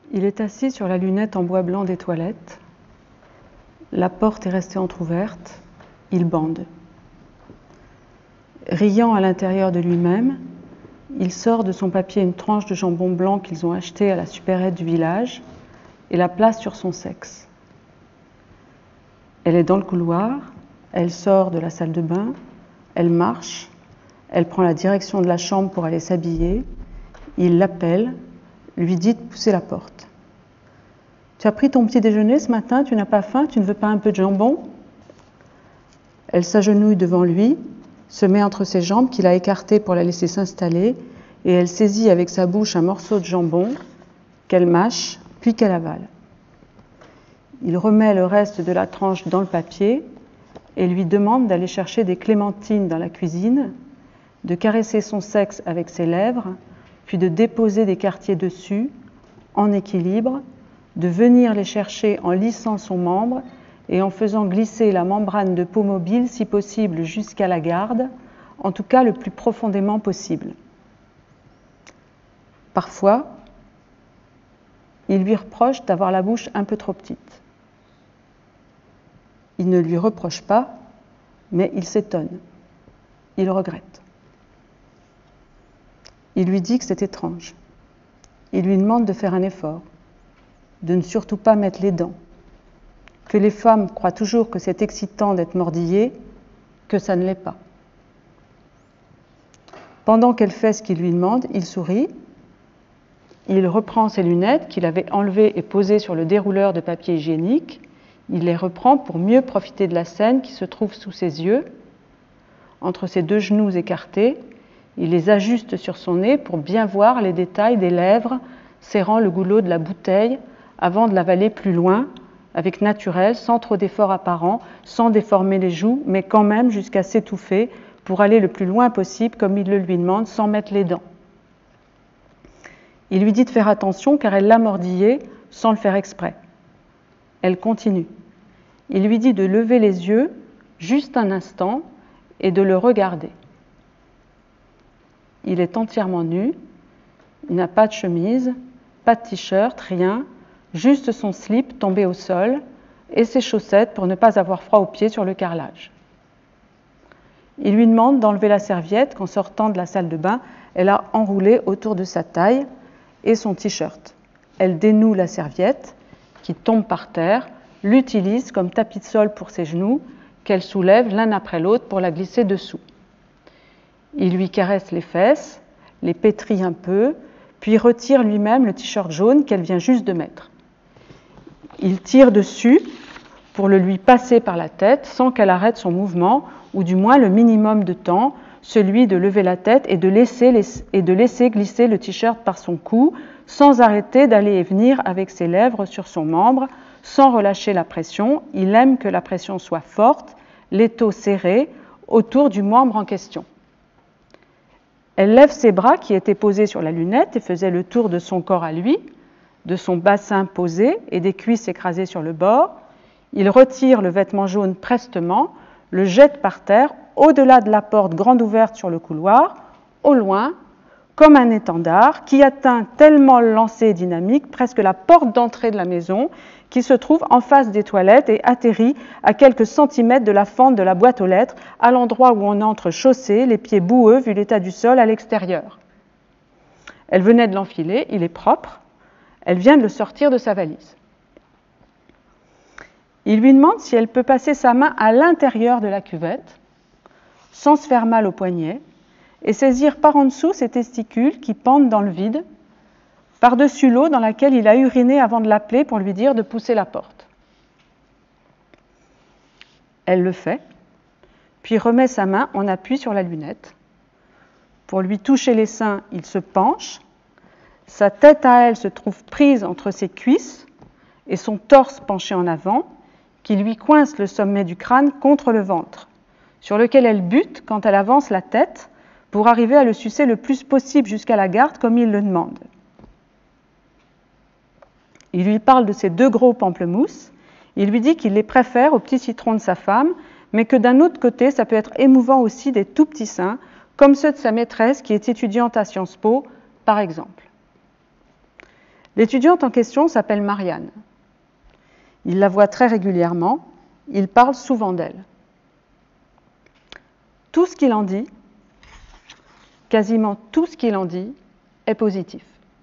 Il est assis sur la lunette en bois blanc des toilettes. La porte est restée entr'ouverte. Il bande. Riant à l'intérieur de lui-même, il sort de son papier une tranche de jambon blanc qu'ils ont acheté à la supérette du village et la place sur son sexe. Elle est dans le couloir, elle sort de la salle de bain, elle marche, elle prend la direction de la chambre pour aller s'habiller. Il l'appelle, lui dit de pousser la porte. « Tu as pris ton petit déjeuner ce matin, tu n'as pas faim, tu ne veux pas un peu de jambon ?» Elle s'agenouille devant lui, se met entre ses jambes qu'il a écartées pour la laisser s'installer, et elle saisit avec sa bouche un morceau de jambon qu'elle mâche, puis qu'elle avale. Il remet le reste de la tranche dans le papier et lui demande d'aller chercher des clémentines dans la cuisine, de caresser son sexe avec ses lèvres, puis de déposer des quartiers dessus, en équilibre, de venir les chercher en lissant son membre et en faisant glisser la membrane de peau mobile, si possible jusqu'à la garde, en tout cas le plus profondément possible. Parfois, il lui reproche d'avoir la bouche un peu trop petite. Il ne lui reproche pas, mais il s'étonne. Il regrette. Il lui dit que c'est étrange. Il lui demande de faire un effort, de ne surtout pas mettre les dents, que les femmes croient toujours que c'est excitant d'être mordillées, que ça ne l'est pas. Pendant qu'elle fait ce qu'il lui demande, il sourit, il reprend ses lunettes qu'il avait enlevées et posées sur le dérouleur de papier hygiénique, il les reprend pour mieux profiter de la scène qui se trouve sous ses yeux, entre ses deux genoux écartés, il les ajuste sur son nez pour bien voir les détails des lèvres serrant le goulot de la bouteille avant de l'avaler plus loin, avec naturel, sans trop d'efforts apparents, sans déformer les joues, mais quand même jusqu'à s'étouffer pour aller le plus loin possible comme il le lui demande, sans mettre les dents. Il lui dit de faire attention car elle l'a mordillé sans le faire exprès. Elle continue. Il lui dit de lever les yeux juste un instant et de le regarder. Il est entièrement nu, il n'a pas de chemise, pas de t-shirt, rien, juste son slip tombé au sol et ses chaussettes pour ne pas avoir froid aux pieds sur le carrelage. Il lui demande d'enlever la serviette qu'en sortant de la salle de bain, elle a enroulée autour de sa taille et son t-shirt. Elle dénoue la serviette qui tombe par terre, l'utilise comme tapis de sol pour ses genoux, qu'elle soulève l'un après l'autre pour la glisser dessous. Il lui caresse les fesses, les pétrit un peu, puis retire lui-même le t-shirt jaune qu'elle vient juste de mettre. Il tire dessus pour le lui passer par la tête sans qu'elle arrête son mouvement, ou du moins le minimum de temps, celui de lever la tête et de laisser glisser le t-shirt par son cou, sans arrêter d'aller et venir avec ses lèvres sur son membre, sans relâcher la pression. Il aime que la pression soit forte, l'étau serré, autour du membre en question. Elle lève ses bras qui étaient posés sur la lunette et faisaient le tour de son corps à lui, de son bassin posé et des cuisses écrasées sur le bord. Il retire le vêtement jaune prestement, le jette par terre, au-delà de la porte grande ouverte sur le couloir, au loin, comme un étendard qui atteint tellement le lancer dynamique, presque la porte d'entrée de la maison, qui se trouve en face des toilettes et atterrit à quelques centimètres de la fente de la boîte aux lettres, à l'endroit où on entre chaussé, les pieds boueux vu l'état du sol à l'extérieur. Elle venait de l'enfiler, il est propre, elle vient de le sortir de sa valise. Il lui demande si elle peut passer sa main à l'intérieur de la cuvette, sans se faire mal au poignet, et saisir par en dessous ses testicules qui pendent dans le vide, par-dessus l'eau dans laquelle il a uriné avant de l'appeler pour lui dire de pousser la porte. Elle le fait, puis remet sa main en appui sur la lunette. Pour lui toucher les seins, il se penche. Sa tête à elle se trouve prise entre ses cuisses et son torse penché en avant, qui lui coince le sommet du crâne contre le ventre, sur lequel elle bute quand elle avance la tête pour arriver à le sucer le plus possible jusqu'à la garde comme il le demande. Il lui parle de ses 2 gros pamplemousses. Il lui dit qu'il les préfère aux petits citrons de sa femme, mais que d'un autre côté, ça peut être émouvant aussi des tout petits seins, comme ceux de sa maîtresse qui est étudiante à Sciences Po, par exemple. L'étudiante en question s'appelle Marianne. Il la voit très régulièrement, il parle souvent d'elle. Tout ce qu'il en dit, quasiment tout ce qu'il en dit, est positif.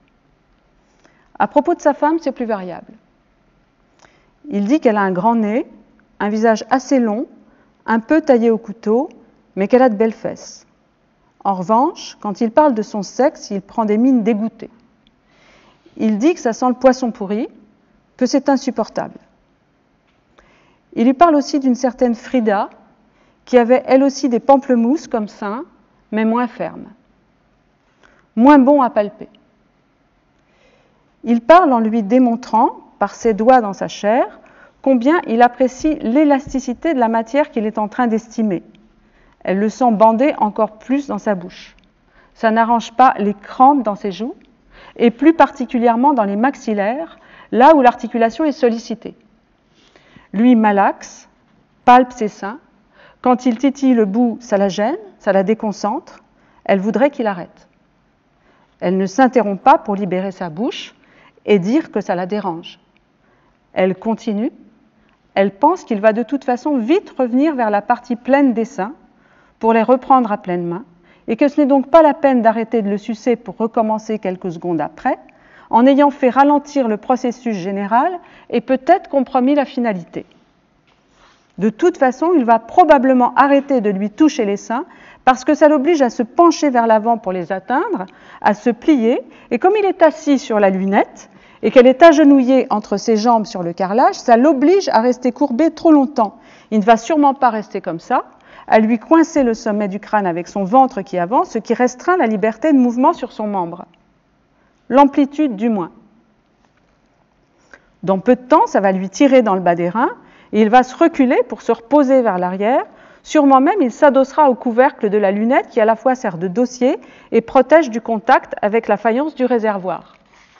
À propos de sa femme, c'est plus variable. Il dit qu'elle a un grand nez, un visage assez long, un peu taillé au couteau, mais qu'elle a de belles fesses. En revanche, quand il parle de son sexe, il prend des mines dégoûtées. Il dit que ça sent le poisson pourri, que c'est insupportable. Il lui parle aussi d'une certaine Frida, qui avait elle aussi des pamplemousses comme seins, mais moins fermes, moins bons à palper. Il parle en lui démontrant, par ses doigts dans sa chair, combien il apprécie l'élasticité de la matière qu'il est en train d'estimer. Elle le sent bander encore plus dans sa bouche. Ça n'arrange pas les crampes dans ses joues, et plus particulièrement dans les maxillaires, là où l'articulation est sollicitée. Lui malaxe, palpe ses seins. Quand il titille le bout, ça la gêne, ça la déconcentre. Elle voudrait qu'il arrête. Elle ne s'interrompt pas pour libérer sa bouche et dire que ça la dérange. Elle continue. Elle pense qu'il va de toute façon vite revenir vers la partie pleine des seins pour les reprendre à pleine main, et que ce n'est donc pas la peine d'arrêter de le sucer pour recommencer quelques secondes après, en ayant fait ralentir le processus général et peut-être compromis la finalité. De toute façon, il va probablement arrêter de lui toucher les seins parce que ça l'oblige à se pencher vers l'avant pour les atteindre, à se plier, et comme il est assis sur la lunette et qu'elle est agenouillée entre ses jambes sur le carrelage, ça l'oblige à rester courbé trop longtemps. Il ne va sûrement pas rester comme ça, à lui coincer le sommet du crâne avec son ventre qui avance, ce qui restreint la liberté de mouvement sur son membre. L'amplitude du moins. Dans peu de temps, ça va lui tirer dans le bas des reins et il va se reculer pour se reposer vers l'arrière. Sûrement même, il s'adossera au couvercle de la lunette qui à la fois sert de dossier et protège du contact avec la faïence du réservoir.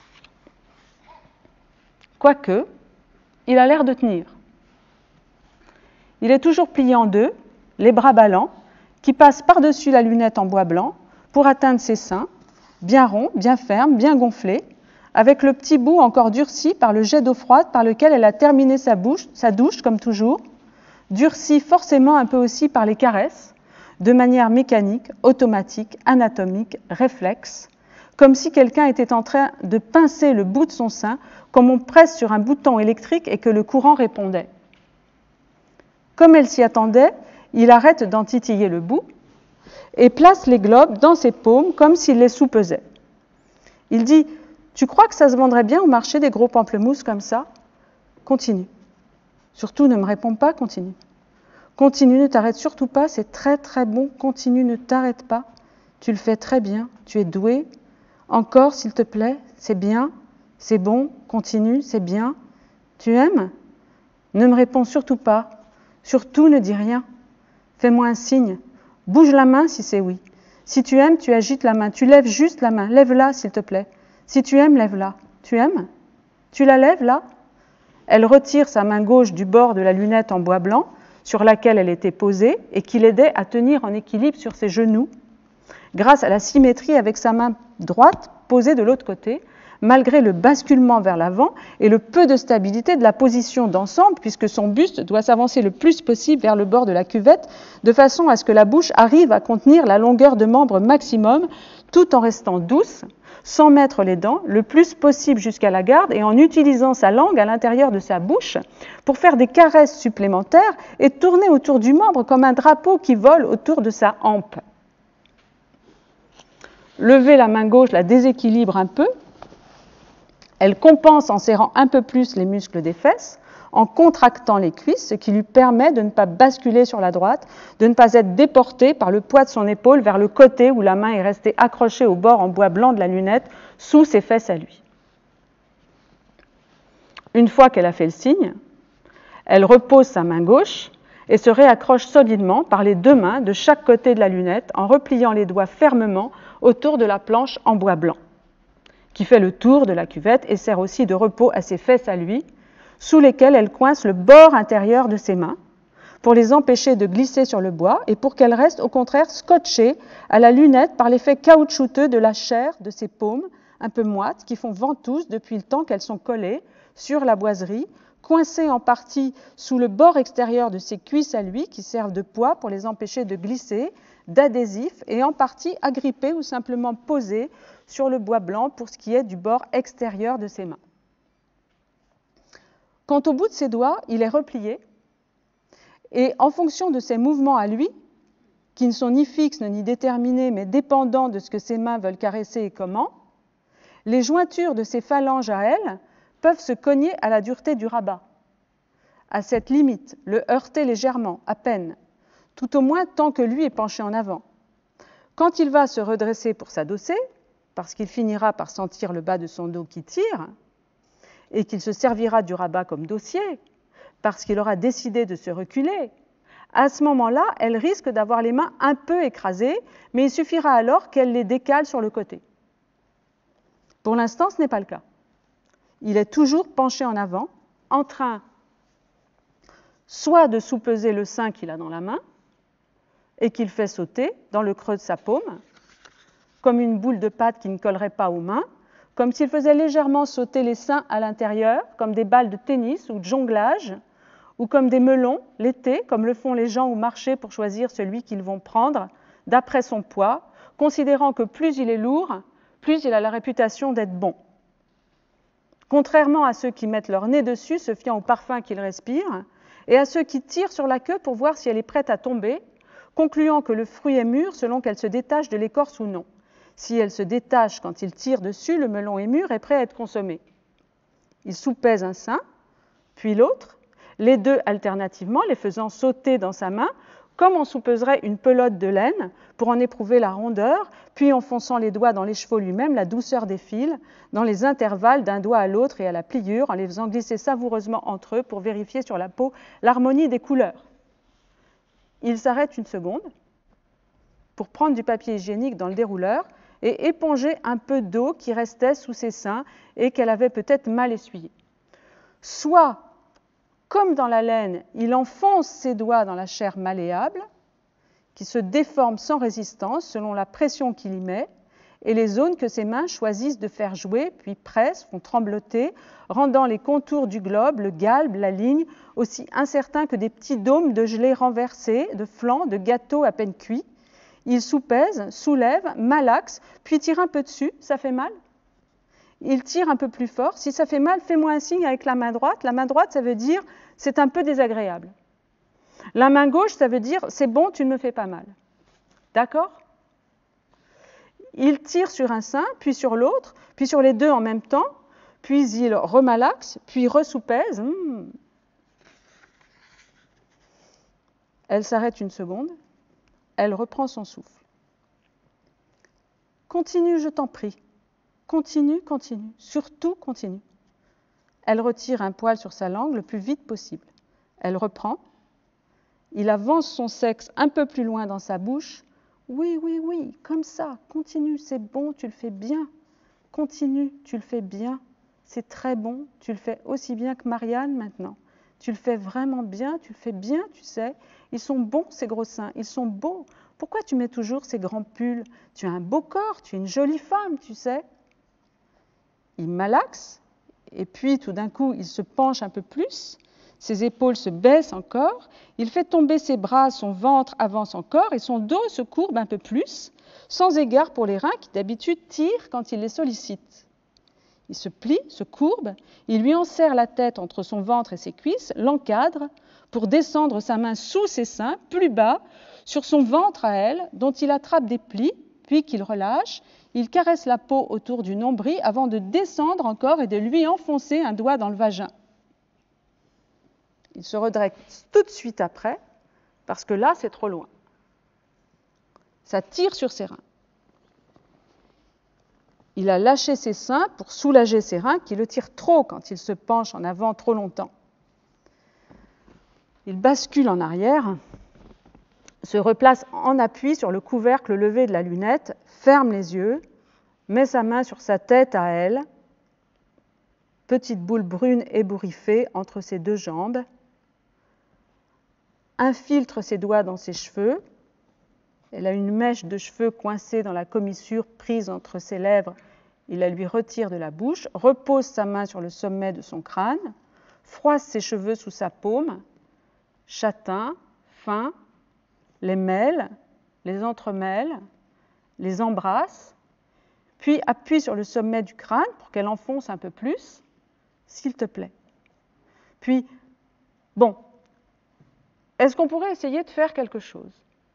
Quoique, il a l'air de tenir. Il est toujours plié en deux, les bras ballants, qui passent par-dessus la lunette en bois blanc pour atteindre ses seins, bien ronds, bien fermes, bien gonflés, avec le petit bout encore durci par le jet d'eau froide par lequel elle a terminé sa douche, comme toujours, durci forcément un peu aussi par les caresses, de manière mécanique, automatique, anatomique, réflexe, comme si quelqu'un était en train de pincer le bout de son sein, comme on presse sur un bouton électrique et que le courant répondait. Comme elle s'y attendait, il arrête d'en titiller le bout et place les globes dans ses paumes comme s'il les soupesait. Il dit « Tu crois que ça se vendrait bien au marché des gros pamplemousses comme ça ? Continue. Surtout, ne me réponds pas, continue. Continue, ne t'arrête surtout pas, c'est très très bon. Continue, ne t'arrête pas. Tu le fais très bien, tu es doué. Encore, s'il te plaît, c'est bien, c'est bon, continue, c'est bien. Tu aimes ? Ne me réponds surtout pas. Surtout, ne dis rien. Fais-moi un signe. Bouge la main si c'est oui. Si tu aimes, tu agites la main. Tu lèves juste la main. Lève-la, s'il te plaît. Si tu aimes, lève-la. Tu aimes ? Tu la lèves, là ? Elle retire sa main gauche du bord de la lunette en bois blanc sur laquelle elle était posée et qui l'aidait à tenir en équilibre sur ses genoux, grâce à la symétrie avec sa main droite posée de l'autre côté, malgré le basculement vers l'avant et le peu de stabilité de la position d'ensemble, puisque son buste doit s'avancer le plus possible vers le bord de la cuvette, de façon à ce que la bouche arrive à contenir la longueur de membre maximum, tout en restant douce, sans mettre les dents, le plus possible jusqu'à la garde, et en utilisant sa langue à l'intérieur de sa bouche pour faire des caresses supplémentaires et tourner autour du membre comme un drapeau qui vole autour de sa hampe. Lever la main gauche la déséquilibre un peu. Elle compense en serrant un peu plus les muscles des fesses, en contractant les cuisses, ce qui lui permet de ne pas basculer sur la droite, de ne pas être déportée par le poids de son épaule vers le côté où la main est restée accrochée au bord en bois blanc de la lunette, sous ses fesses à lui. Une fois qu'elle a fait le signe, elle repose sa main gauche et se réaccroche solidement par les deux mains de chaque côté de la lunette en repliant les doigts fermement autour de la planche en bois blanc, qui fait le tour de la cuvette et sert aussi de repos à ses fesses à lui, sous lesquelles elle coince le bord intérieur de ses mains, pour les empêcher de glisser sur le bois et pour qu'elles restent au contraire scotchées à la lunette par l'effet caoutchouteux de la chair de ses paumes, un peu moites, qui font ventouse depuis le temps qu'elles sont collées sur la boiserie, coincées en partie sous le bord extérieur de ses cuisses à lui, qui servent de poids pour les empêcher de glisser, d'adhésif, et en partie agrippées ou simplement posées sur le bois blanc pour ce qui est du bord extérieur de ses mains. Quant au bout de ses doigts, il est replié, et en fonction de ses mouvements à lui, qui ne sont ni fixes ni déterminés, mais dépendants de ce que ses mains veulent caresser et comment, les jointures de ses phalanges à elle peuvent se cogner à la dureté du rabat. À cette limite, le heurter légèrement, à peine, tout au moins tant que lui est penché en avant. Quand il va se redresser pour s'adosser, parce qu'il finira par sentir le bas de son dos qui tire, et qu'il se servira du rabat comme dossier, parce qu'il aura décidé de se reculer, à ce moment-là, elle risque d'avoir les mains un peu écrasées, mais il suffira alors qu'elle les décale sur le côté. Pour l'instant, ce n'est pas le cas. Il est toujours penché en avant, en train soit de soupeser le sein qu'il a dans la main et qu'il fait sauter dans le creux de sa paume, comme une boule de pâte qui ne collerait pas aux mains, comme s'il faisait légèrement sauter les seins à l'intérieur, comme des balles de tennis ou de jonglage, ou comme des melons, l'été, comme le font les gens au marché pour choisir celui qu'ils vont prendre, d'après son poids, considérant que plus il est lourd, plus il a la réputation d'être bon. Contrairement à ceux qui mettent leur nez dessus, se fiant au parfum qu'ils respirent, et à ceux qui tirent sur la queue pour voir si elle est prête à tomber, concluant que le fruit est mûr selon qu'elle se détache de l'écorce ou non. Si elle se détache quand il tire dessus, le melon est mûr et prêt à être consommé. Il soupèse un sein, puis l'autre, les deux alternativement, les faisant sauter dans sa main, comme on soupeserait une pelote de laine pour en éprouver la rondeur, puis en fonçant les doigts dans les chevaux lui-même, la douceur des fils, dans les intervalles d'un doigt à l'autre et à la pliure, en les faisant glisser savoureusement entre eux pour vérifier sur la peau l'harmonie des couleurs. Il s'arrête une seconde pour prendre du papier hygiénique dans le dérouleur et éponger un peu d'eau qui restait sous ses seins et qu'elle avait peut-être mal essuyé. Soit, comme dans la laine, il enfonce ses doigts dans la chair malléable, qui se déforme sans résistance selon la pression qu'il y met, et les zones que ses mains choisissent de faire jouer, puis pressent, font trembloter, rendant les contours du globe, le galbe, la ligne, aussi incertains que des petits dômes de gelée renversés, de flancs, de gâteaux à peine cuits. Il soupèse, soulève, malaxe, puis tire un peu dessus. Ça fait mal ? Il tire un peu plus fort. Si ça fait mal, fais-moi un signe avec la main droite. La main droite, ça veut dire c'est un peu désagréable. La main gauche, ça veut dire c'est bon, tu ne me fais pas mal. D'accord ? Il tire sur un sein, puis sur l'autre, puis sur les deux en même temps, puis il remalaxe, puis ressoupèse. Elle s'arrête une seconde. Elle reprend son souffle. Continue, je t'en prie. Continue, continue. Surtout continue. Elle retire un poil sur sa langue le plus vite possible. Elle reprend. Il avance son sexe un peu plus loin dans sa bouche. Oui, oui, oui, comme ça. Continue, c'est bon, tu le fais bien. Continue, tu le fais bien. C'est très bon, tu le fais aussi bien que Marianne maintenant. Tu le fais vraiment bien, tu le fais bien, tu sais. Ils sont bons, ces gros seins, ils sont beaux. Pourquoi tu mets toujours ces grands pulls ? Tu as un beau corps, tu es une jolie femme, tu sais. Il malaxe, et puis tout d'un coup, il se penche un peu plus. Ses épaules se baissent encore. Il fait tomber ses bras, son ventre avance encore, et son dos se courbe un peu plus, sans égard pour les reins qui d'habitude tirent quand il les sollicite. Il se plie, se courbe, il lui enserre la tête entre son ventre et ses cuisses, l'encadre pour descendre sa main sous ses seins, plus bas, sur son ventre à elle, dont il attrape des plis, puis qu'il relâche. Il caresse la peau autour du nombril avant de descendre encore et de lui enfoncer un doigt dans le vagin. Il se redresse tout de suite après, parce que là, c'est trop loin. Ça tire sur ses reins. Il a lâché ses seins pour soulager ses reins qui le tirent trop quand il se penche en avant trop longtemps. Il bascule en arrière, se replace en appui sur le couvercle levé de la lunette, ferme les yeux, met sa main sur sa tête à elle, petite boule brune ébouriffée entre ses deux jambes, infiltre ses doigts dans ses cheveux. Elle a une mèche de cheveux coincée dans la commissure prise entre ses lèvres Il la lui retire de la bouche, repose sa main sur le sommet de son crâne, froisse ses cheveux sous sa paume, châtain, fin, les mêle, les entremêle, les embrasse, puis appuie sur le sommet du crâne pour qu'elle enfonce un peu plus, s'il te plaît. Puis, bon, est-ce qu'on pourrait essayer de faire quelque chose?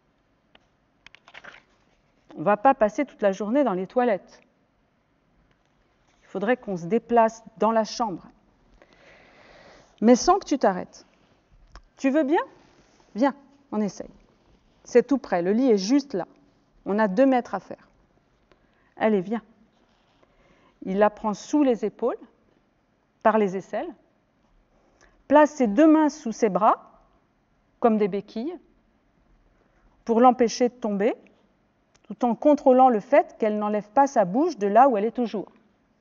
On ne va pas passer toute la journée dans les toilettes. Il faudrait qu'on se déplace dans la chambre. Mais sans que tu t'arrêtes. Tu veux bien? Viens, on essaye. C'est tout près, le lit est juste là. On a 2 mètres à faire. Allez, viens. Il la prend sous les épaules, par les aisselles, place ses 2 mains sous ses bras, comme des béquilles, pour l'empêcher de tomber, tout en contrôlant le fait qu'elle n'enlève pas sa bouche de là où elle est toujours.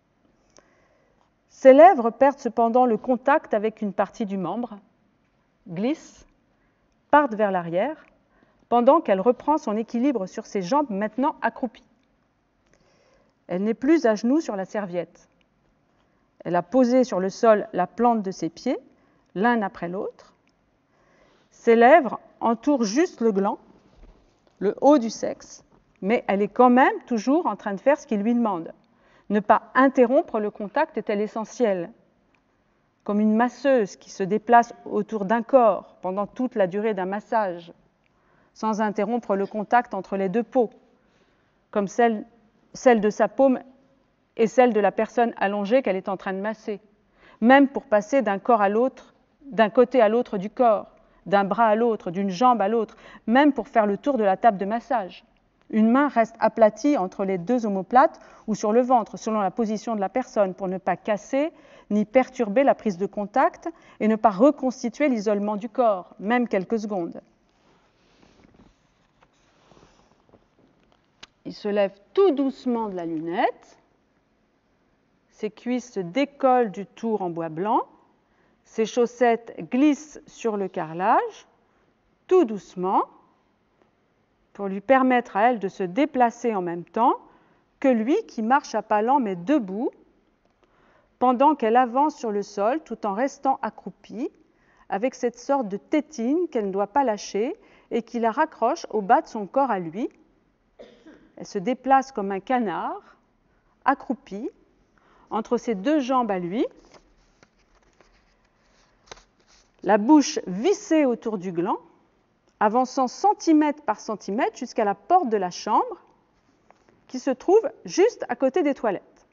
Ses lèvres perdent cependant le contact avec une partie du membre, glissent, partent vers l'arrière, pendant qu'elle reprend son équilibre sur ses jambes maintenant accroupies. Elle n'est plus à genoux sur la serviette. Elle a posé sur le sol la plante de ses pieds, l'un après l'autre. Ses lèvres entourent juste le gland, le haut du sexe, mais elle est quand même toujours en train de faire ce qu'il lui demande. Ne pas interrompre le contact est-elle essentiel. Comme une masseuse qui se déplace autour d'un corps pendant toute la durée d'un massage, sans interrompre le contact entre les 2 peaux, comme celle de sa paume et celle de la personne allongée qu'elle est en train de masser, même pour passer d'un corps à l'autre, d'un côté à l'autre du corps, d'un bras à l'autre, d'une jambe à l'autre, même pour faire le tour de la table de massage. Une main reste aplatie entre les 2 omoplates ou sur le ventre, selon la position de la personne, pour ne pas casser ni perturber la prise de contact et ne pas reconstituer l'isolement du corps, même quelques secondes. Il se lève tout doucement de la lunette, ses cuisses se décollent du tour en bois blanc, ses chaussettes glissent sur le carrelage, tout doucement, pour lui permettre à elle de se déplacer en même temps que lui qui marche à pas lents mais debout, pendant qu'elle avance sur le sol tout en restant accroupie, avec cette sorte de tétine qu'elle ne doit pas lâcher et qui la raccroche au bas de son corps à lui. Elle se déplace comme un canard, accroupie, entre ses 2 jambes à lui, la bouche vissée autour du gland, avançant centimètre par centimètre jusqu'à la porte de la chambre, qui se trouve juste à côté des toilettes.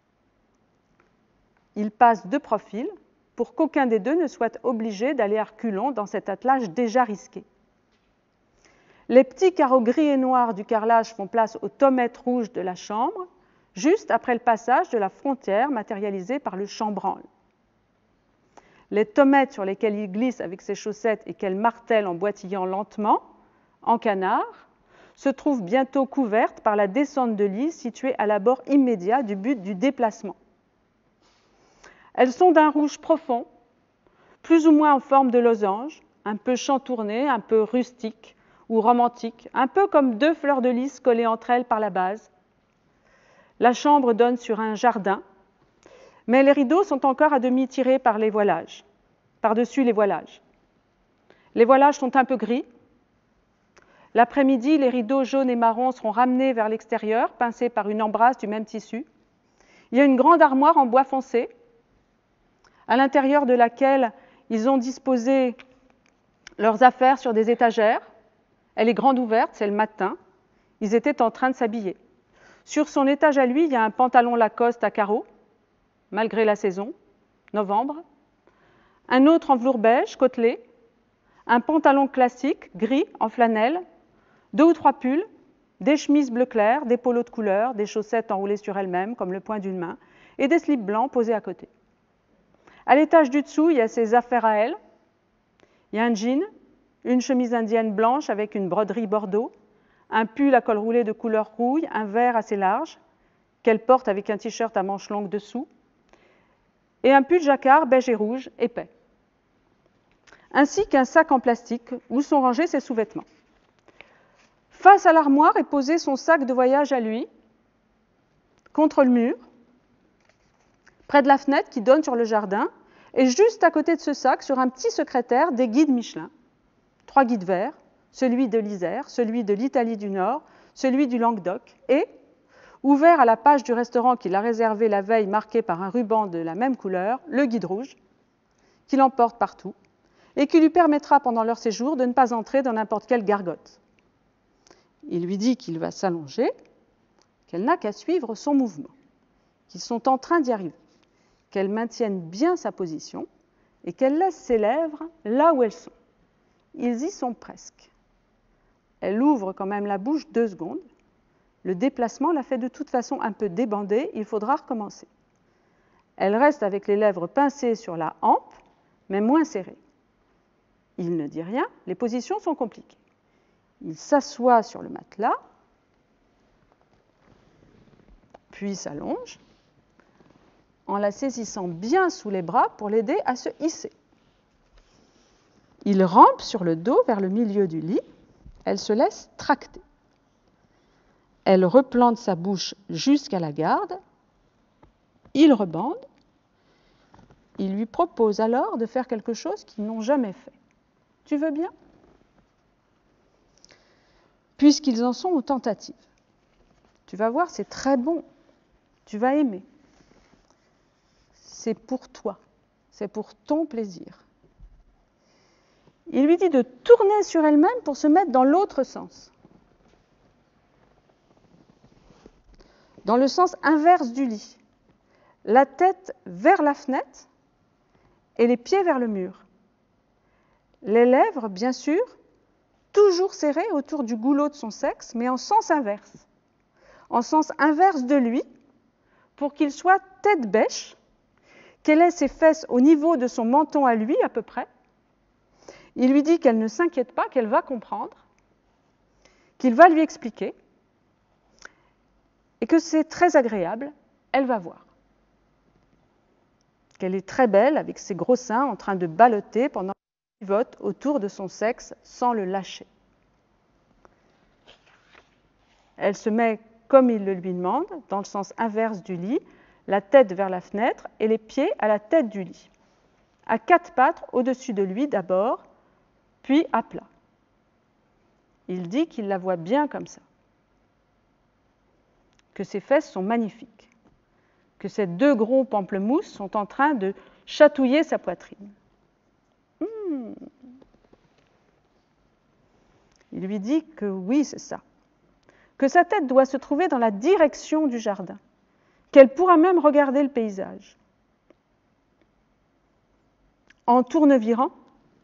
Il passe de profil pour qu'aucun des 2 ne soit obligé d'aller à reculons dans cet attelage déjà risqué. Les petits carreaux gris et noirs du carrelage font place aux tommettes rouges de la chambre, juste après le passage de la frontière matérialisée par le chambranle. Les tommettes sur lesquelles il glisse avec ses chaussettes et qu'elle martèle en boitillant lentement, en canard, se trouvent bientôt couvertes par la descente de lit située à l'abord immédiat du but du déplacement. Elles sont d'un rouge profond, plus ou moins en forme de losange, un peu chantourné, un peu rustique ou romantique, un peu comme 2 fleurs de lys collées entre elles par la base. La chambre donne sur un jardin, mais les rideaux sont encore à demi tirés par les voilages, par-dessus les voilages. Les voilages sont un peu gris. L'après-midi, les rideaux jaunes et marrons seront ramenés vers l'extérieur, pincés par une embrasse du même tissu. Il y a une grande armoire en bois foncé, à l'intérieur de laquelle ils ont disposé leurs affaires sur des étagères. Elle est grande ouverte, c'est le matin. Ils étaient en train de s'habiller. Sur son étage à lui, il y a un pantalon Lacoste à carreaux, malgré la saison, novembre. Un autre en velours beige, côtelé. Un pantalon classique, gris, en flanelle. 2 ou 3 pulls, des chemises bleu clair, des polos de couleur, des chaussettes enroulées sur elles-mêmes, comme le poing d'une main, et des slips blancs posés à côté. À l'étage du dessous, il y a ses affaires à elle. Il y a un jean, une chemise indienne blanche avec une broderie bordeaux, un pull à col roulé de couleur rouille, un vert assez large, qu'elle porte avec un t-shirt à manches longues dessous, et un pull jacquard beige et rouge épais, ainsi qu'un sac en plastique où sont rangés ses sous-vêtements. Face à l'armoire est posé son sac de voyage à lui, contre le mur, près de la fenêtre qui donne sur le jardin, et juste à côté de ce sac, sur un petit secrétaire, des guides Michelin. 3 guides verts, celui de l'Isère, celui de l'Italie du Nord, celui du Languedoc, et, ouvert à la page du restaurant qu'il a réservé la veille marqué par un ruban de la même couleur, le guide rouge, qui l'emporte partout, et qui lui permettra pendant leur séjour de ne pas entrer dans n'importe quelle gargote. Il lui dit qu'il va s'allonger, qu'elle n'a qu'à suivre son mouvement, qu'ils sont en train d'y arriver, qu'elle maintienne bien sa position et qu'elle laisse ses lèvres là où elles sont. Ils y sont presque. Elle ouvre quand même la bouche 2 secondes. Le déplacement la fait de toute façon un peu débander, il faudra recommencer. Elle reste avec les lèvres pincées sur la hampe, mais moins serrées. Il ne dit rien, les positions sont compliquées. Il s'assoit sur le matelas, puis s'allonge, en la saisissant bien sous les bras pour l'aider à se hisser. Il rampe sur le dos vers le milieu du lit, elle se laisse tracter. Elle replante sa bouche jusqu'à la garde, il rebande, il lui propose alors de faire quelque chose qu'ils n'ont jamais fait. Tu veux bien ? Puisqu'ils en sont aux tentatives. Tu vas voir, c'est très bon, tu vas aimer. C'est pour toi, c'est pour ton plaisir. Il lui dit de tourner sur elle-même pour se mettre dans l'autre sens. Dans le sens inverse du lit. La tête vers la fenêtre et les pieds vers le mur. Les lèvres, bien sûr, toujours serrées autour du goulot de son sexe, mais en sens inverse. En sens inverse de lui, pour qu'il soit tête bêche, qu'elle ait ses fesses au niveau de son menton à lui, à peu près. Il lui dit qu'elle ne s'inquiète pas, qu'elle va comprendre, qu'il va lui expliquer, et que c'est très agréable, elle va voir. Qu'elle est très belle, avec ses gros seins en train de balloter pendant qu'elle pivote autour de son sexe sans le lâcher. Elle se met, comme il le lui demande, dans le sens inverse du lit, la tête vers la fenêtre et les pieds à la tête du lit. À 4 pattes au-dessus de lui d'abord, puis à plat. Il dit qu'il la voit bien comme ça, que ses fesses sont magnifiques, que ces 2 gros pamplemousses sont en train de chatouiller sa poitrine. Il lui dit que oui, c'est ça, que sa tête doit se trouver dans la direction du jardin, qu'elle pourra même regarder le paysage. En tournevirant,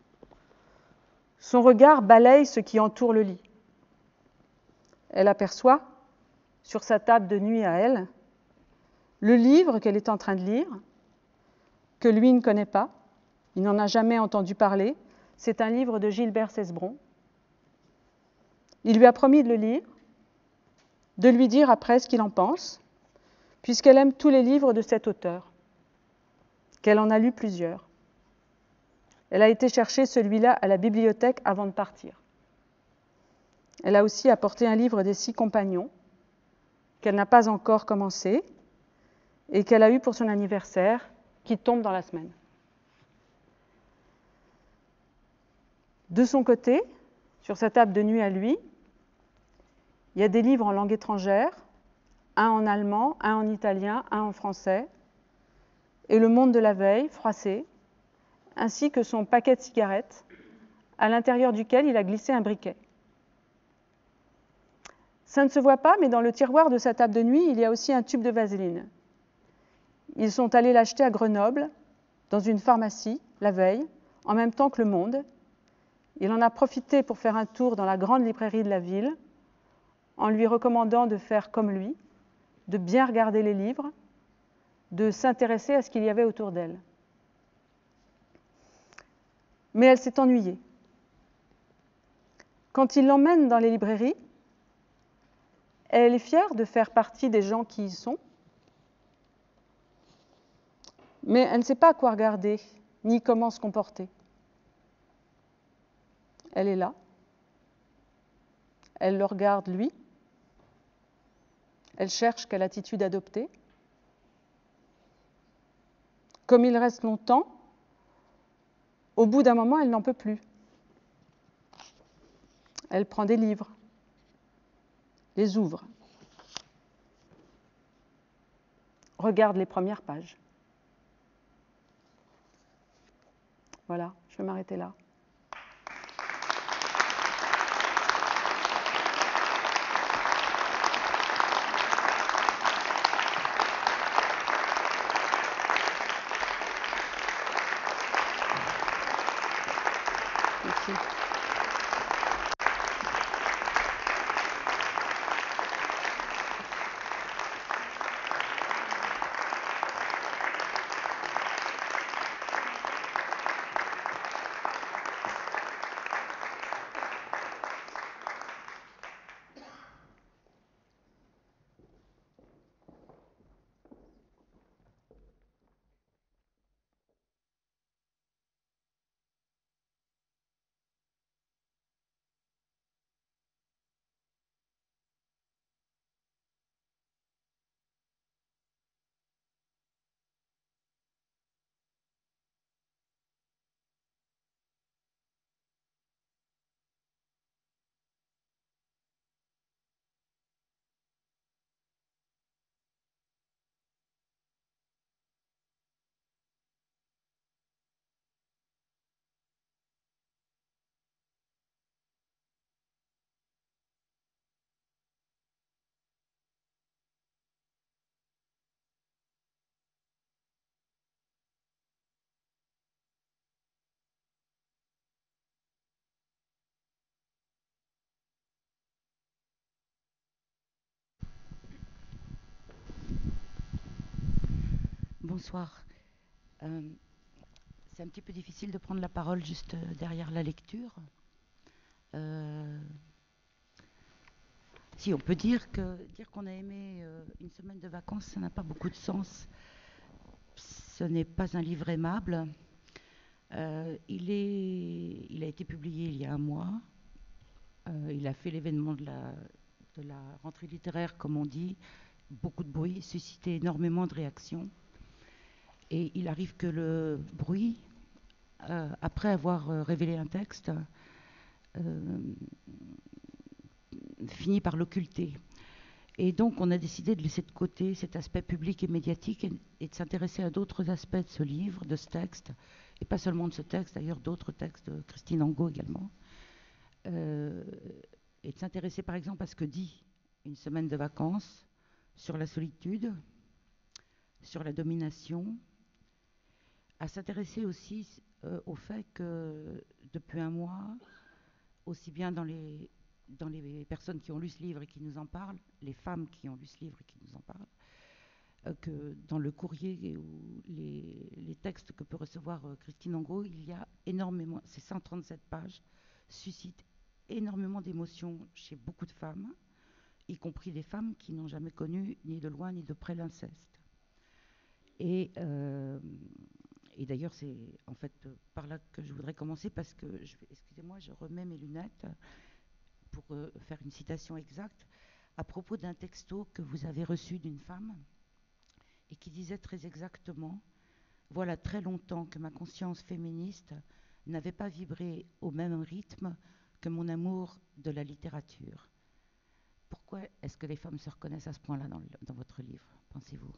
son regard balaye ce qui entoure le lit. Elle aperçoit, sur sa table de nuit à elle, le livre qu'elle est en train de lire, que lui ne connaît pas, il n'en a jamais entendu parler, c'est un livre de Gilbert Cesbron. Il lui a promis de le lire, de lui dire après ce qu'il en pense, puisqu'elle aime tous les livres de cet auteur, qu'elle en a lu plusieurs. Elle a été chercher celui-là à la bibliothèque avant de partir. Elle a aussi apporté un livre des 6 compagnons, qu'elle n'a pas encore commencé, et qu'elle a eu pour son anniversaire, qui tombe dans la semaine. De son côté, sur sa table de nuit à lui, il y a des livres en langue étrangère, un en allemand, un en italien, un en français, et Le Monde de la veille, froissé, ainsi que son paquet de cigarettes, à l'intérieur duquel il a glissé un briquet. Ça ne se voit pas, mais dans le tiroir de sa table de nuit, il y a aussi un tube de vaseline. Ils sont allés l'acheter à Grenoble, dans une pharmacie, la veille, en même temps que Le Monde. Il en a profité pour faire un tour dans la grande librairie de la ville, en lui recommandant de faire comme lui, de bien regarder les livres, de s'intéresser à ce qu'il y avait autour d'elle. Mais elle s'est ennuyée. Quand il l'emmène dans les librairies, elle est fière de faire partie des gens qui y sont, mais elle ne sait pas quoi regarder, ni comment se comporter. Elle est là. Elle le regarde, lui. Elle cherche quelle attitude adopter. comme il reste longtemps, au bout d'un moment, elle n'en peut plus. Elle prend des livres, les ouvre, regarde les premières pages. Voilà, je vais m'arrêter là. Merci. Bonsoir. C'est un petit peu difficile de prendre la parole juste derrière la lecture. Si on peut dire qu'on a aimé une semaine de vacances, ça n'a pas beaucoup de sens. Ce n'est pas un livre aimable. Il a été publié il y a un mois. Il a fait l'événement de la rentrée littéraire, comme on dit. Beaucoup de bruit, suscité énormément de réactions. Et il arrive que le bruit, après avoir révélé un texte, finit par l'occulter. Et donc on a décidé de laisser de côté cet aspect public et médiatique et de s'intéresser à d'autres aspects de ce livre, de ce texte, et pas seulement de ce texte, d'ailleurs d'autres textes de Christine Angot également, et de s'intéresser par exemple à ce que dit Une semaine de vacances sur la solitude, sur la domination, à s'intéresser aussi au fait que depuis un mois, aussi bien dans les personnes qui ont lu ce livre et qui nous en parlent, les femmes qui ont lu ce livre et qui nous en parlent, que dans le courrier ou les textes que peut recevoir Christine Angot, il y a énormément, ces 137 pages suscitent énormément d'émotions chez beaucoup de femmes, y compris des femmes qui n'ont jamais connu ni de loin ni de près l'inceste. Et d'ailleurs, c'est en fait par là que je voudrais commencer parce que, excusez-moi, je remets mes lunettes pour faire une citation exacte à propos d'un texto que vous avez reçu d'une femme et qui disait très exactement: voilà très longtemps que ma conscience féministe n'avait pas vibré au même rythme que mon amour de la littérature. Pourquoi est-ce que les femmes se reconnaissent à ce point-là dans votre livre, pensez-vous?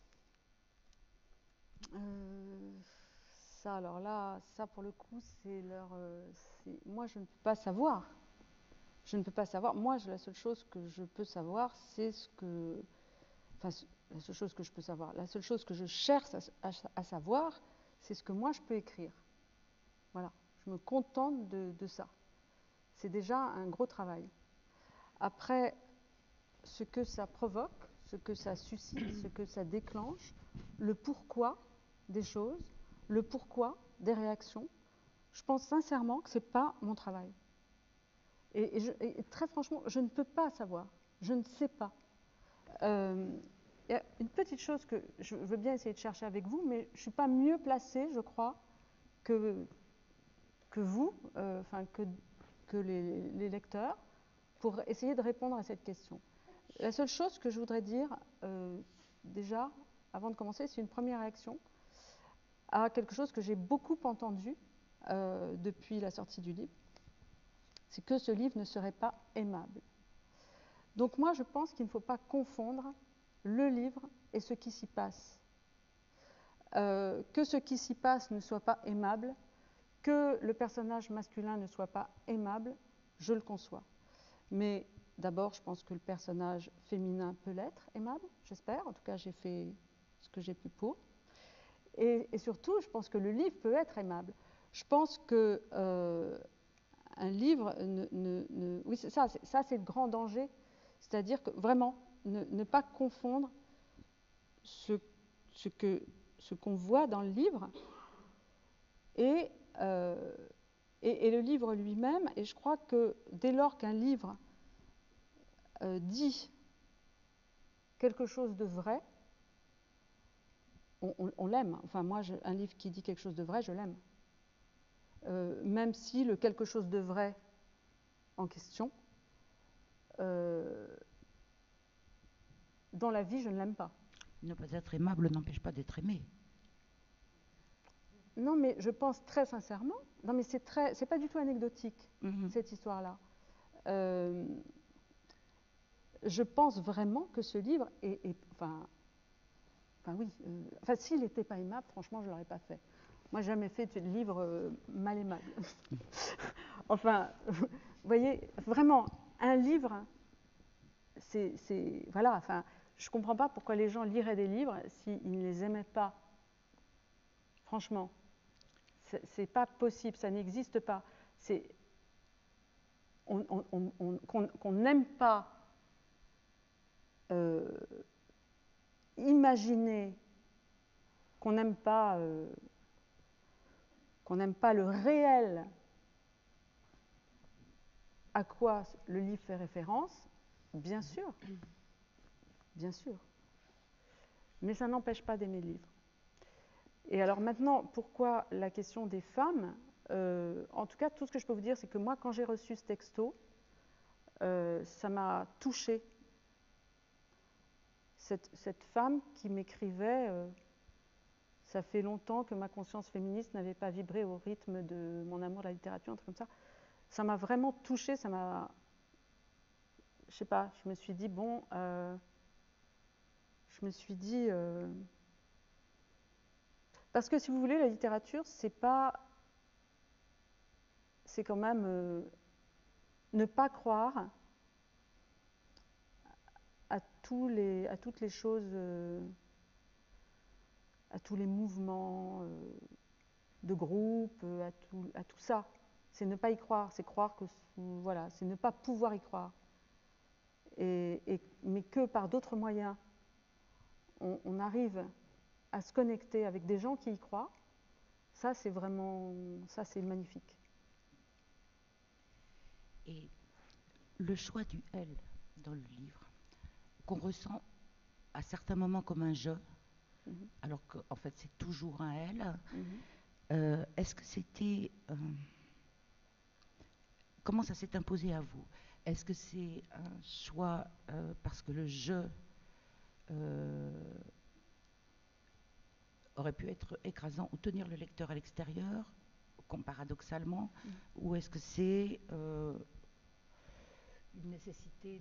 Ça, alors là, ça pour le coup, c'est leur. Moi, je ne peux pas savoir. Je ne peux pas savoir. Moi, la seule chose que je peux savoir, c'est ce que. Enfin, la seule chose que je peux savoir. La seule chose que je cherche à savoir, c'est ce que moi je peux écrire. Voilà. Je me contente de ça. C'est déjà un gros travail. Après, ce que ça provoque, ce que ça suscite, ce que ça déclenche, le pourquoi des choses, le pourquoi des réactions, je pense sincèrement que ce n'est pas mon travail. Et très franchement, je ne peux pas savoir. Je ne sais pas. Il y a une petite chose que je veux bien essayer de chercher avec vous, mais je ne suis pas mieux placée, je crois, que vous, que les lecteurs, pour essayer de répondre à cette question. La seule chose que je voudrais dire, déjà, avant de commencer, c'est une première réaction. à quelque chose que j'ai beaucoup entendu depuis la sortie du livre, c'est que ce livre ne serait pas aimable. Donc moi, je pense qu'il ne faut pas confondre le livre et ce qui s'y passe. Que ce qui s'y passe ne soit pas aimable, que le personnage masculin ne soit pas aimable, je le conçois. Mais d'abord, je pense que le personnage féminin peut l'être aimable, j'espère. En tout cas, j'ai fait ce que j'ai pu pour. Et surtout, je pense que le livre peut être aimable. Je pense que un livre, oui, ça c'est le grand danger. C'est-à-dire que vraiment, ne pas confondre ce qu'on voit dans le livre et le livre lui-même. Et je crois que dès lors qu'un livre dit quelque chose de vrai, on l'aime. Enfin, moi, un livre qui dit quelque chose de vrai, je l'aime. Même si le quelque chose de vrai en question, dans la vie, je ne l'aime pas. Ne pas être aimable n'empêche pas d'être aimé. Non, mais je pense très sincèrement, non, mais c'est pas du tout anecdotique, cette histoire-là. Je pense vraiment que ce livre enfin oui, s'il n'était pas aimable, franchement, je ne l'aurais pas fait. Moi, j'ai jamais fait de livre mal aimable. Enfin, vous voyez, vraiment, un livre, voilà, enfin, je ne comprends pas pourquoi les gens liraient des livres s'ils ne les aimaient pas. Franchement, c'est pas possible, ça n'existe pas. Qu'on n'aime pas imaginer, qu'on n'aime pas le réel à quoi le livre fait référence, bien sûr, mais ça n'empêche pas d'aimer le livre. Et alors maintenant, pourquoi la question des femmes? En tout cas, tout ce que je peux vous dire, c'est que moi, quand j'ai reçu ce texto, ça m'a touchée. Cette femme qui m'écrivait ça fait longtemps que ma conscience féministe n'avait pas vibré au rythme de mon amour de la littérature, un truc comme ça. Ça m'a vraiment touchée, ça m'a... Je sais pas, je me suis dit, bon... je me suis dit... parce que si vous voulez, la littérature, c'est pas... C'est quand même ne pas croire à toutes les choses, à tous les mouvements de groupe, à tout ça. C'est ne pas y croire, c'est croire que... Voilà, c'est ne pas pouvoir y croire. Mais que par d'autres moyens, on arrive à se connecter avec des gens qui y croient, ça c'est vraiment... Ça c'est magnifique. Et le choix du « elle » dans le livre, qu'on ressent à certains moments comme un « je », alors qu'en fait c'est toujours un « elle », est-ce que c'était... comment ça s'est imposé à vous? Est-ce que c'est un choix parce que le « je » aurait pu être écrasant ou tenir le lecteur à l'extérieur, paradoxalement, ou est-ce que c'est une nécessité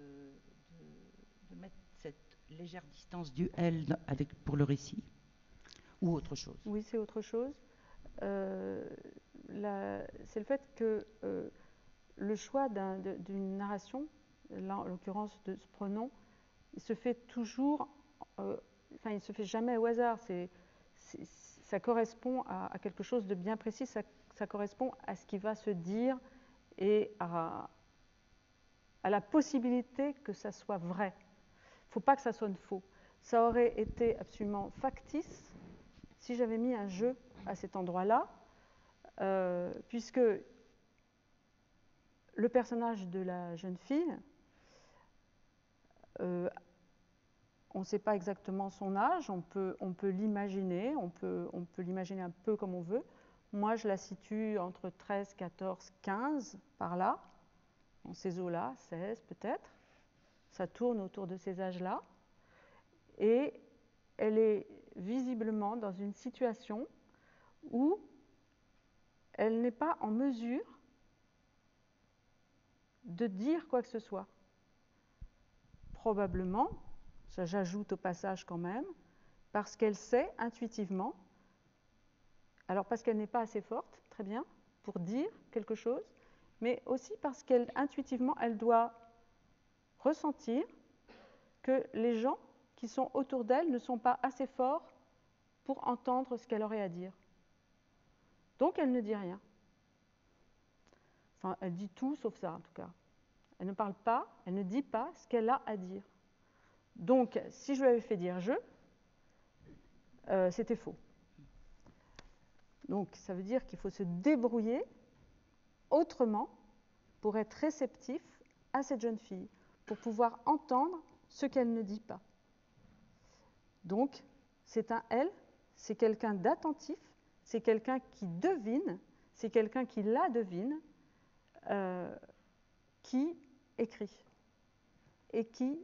de mettre cette légère distance du « elle » pour le récit, ou autre chose? Oui, c'est autre chose. C'est le fait que le choix d'une narration, là en l'occurrence de ce pronom, il se fait toujours, il ne se fait jamais au hasard. Ça correspond à quelque chose de bien précis, ça correspond à ce qui va se dire et à la possibilité que ça soit vrai. Il ne faut pas que ça sonne faux. Ça aurait été absolument factice si j'avais mis un jeu à cet endroit-là, puisque le personnage de la jeune fille, on ne sait pas exactement son âge, on peut l'imaginer, on peut l'imaginer un peu comme on veut. Moi, je la situe entre 13, 14, 15, par là, dans ces eaux-là, 16 peut-être. Ça tourne autour de ces âges-là. Et elle est visiblement dans une situation où elle n'est pas en mesure de dire quoi que ce soit. Probablement, ça j'ajoute au passage quand même, parce qu'elle sait intuitivement, alors parce qu'elle n'est pas assez forte, très bien, pour dire quelque chose, mais aussi parce qu'intuitivement, elle doit ressentir que les gens qui sont autour d'elle ne sont pas assez forts pour entendre ce qu'elle aurait à dire. Donc elle ne dit rien. Enfin, elle dit tout sauf ça en tout cas. Elle ne parle pas, elle ne dit pas ce qu'elle a à dire. Donc, si je lui avais fait dire je, c'était faux. Donc, ça veut dire qu'il faut se débrouiller autrement pour être réceptif à cette jeune fille, pour pouvoir entendre ce qu'elle ne dit pas. Donc, c'est un elle, c'est quelqu'un d'attentif, c'est quelqu'un qui devine, c'est quelqu'un qui la devine, qui écrit et qui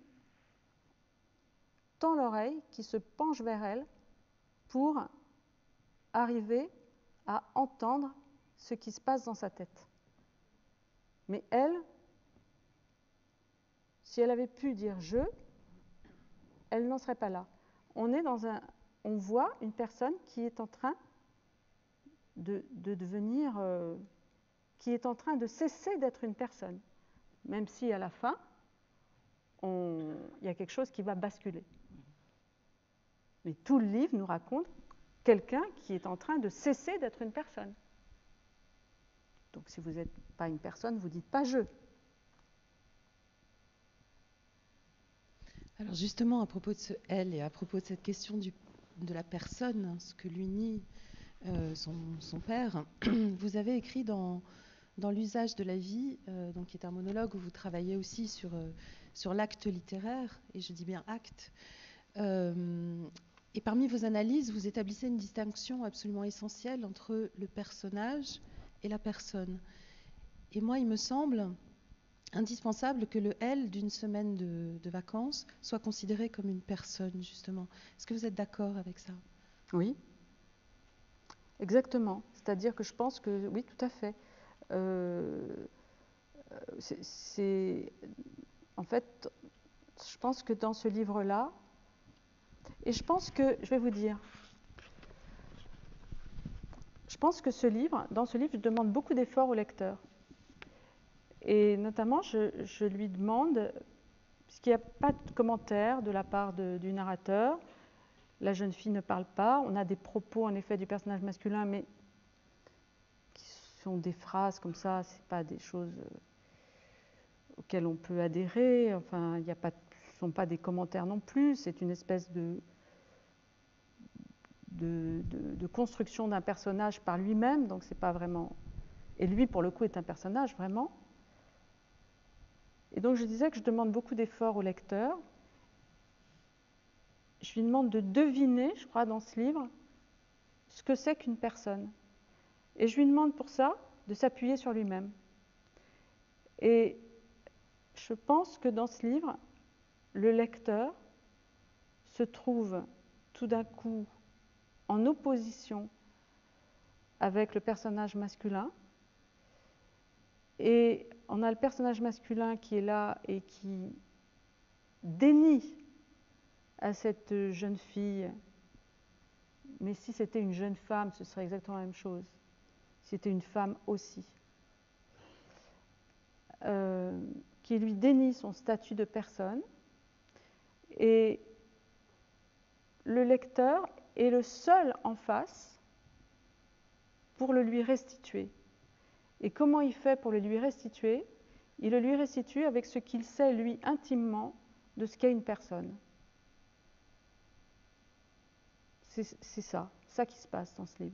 tend l'oreille, qui se penche vers elle pour arriver à entendre ce qui se passe dans sa tête. Mais elle, si elle avait pu dire je, elle n'en serait pas là. On voit une personne qui est en train de devenir, qui est en train de cesser d'être une personne, même si à la fin, il y a quelque chose qui va basculer. Mais tout le livre nous raconte quelqu'un qui est en train de cesser d'être une personne. Donc si vous n'êtes pas une personne, vous ne dites pas je. Alors justement, à propos de ce elle et à propos de cette question de la personne, ce que lui nie son père, vous avez écrit dans l'usage de la vie, donc qui est un monologue où vous travaillez aussi sur l'acte littéraire, et je dis bien acte. Et parmi vos analyses, vous établissez une distinction absolument essentielle entre le personnage et la personne. Et moi, il me semble indispensable que le elle d'une semaine de vacances soit considéré comme une personne, justement. Est-ce que vous êtes d'accord avec ça ? Oui, exactement. C'est-à-dire que je pense que, oui, tout à fait. En fait, je pense que dans ce livre-là, et je pense que, je vais vous dire, je pense que dans ce livre, je demande beaucoup d'efforts au lecteur. Et notamment, je lui demande, puisqu'il n'y a pas de commentaire de la part du narrateur, la jeune fille ne parle pas, on a des propos en effet du personnage masculin, mais qui sont des phrases comme ça, ce n'est pas des choses auxquelles on peut adhérer, enfin, ce ne sont pas des commentaires non plus, c'est une espèce de construction d'un personnage par lui-même, donc c'est pas vraiment... Et lui, pour le coup, est un personnage, vraiment. Et donc je disais que je demande beaucoup d'efforts au lecteur. Je lui demande de deviner, je crois, dans ce livre, ce que c'est qu'une personne. Et je lui demande pour ça de s'appuyer sur lui-même. Et je pense que dans ce livre, le lecteur se trouve tout d'un coup en opposition avec le personnage masculin. Et on a le personnage masculin qui est là et qui dénie à cette jeune fille, mais si c'était une jeune femme, ce serait exactement la même chose. Si c'était une femme aussi. Qui lui dénie son statut de personne. Et le lecteur est le seul en face pour le lui restituer. Et comment il fait pour le lui restituer ? Il le lui restitue avec ce qu'il sait, lui, intimement, de ce qu'est une personne. C'est ça qui se passe dans ce livre.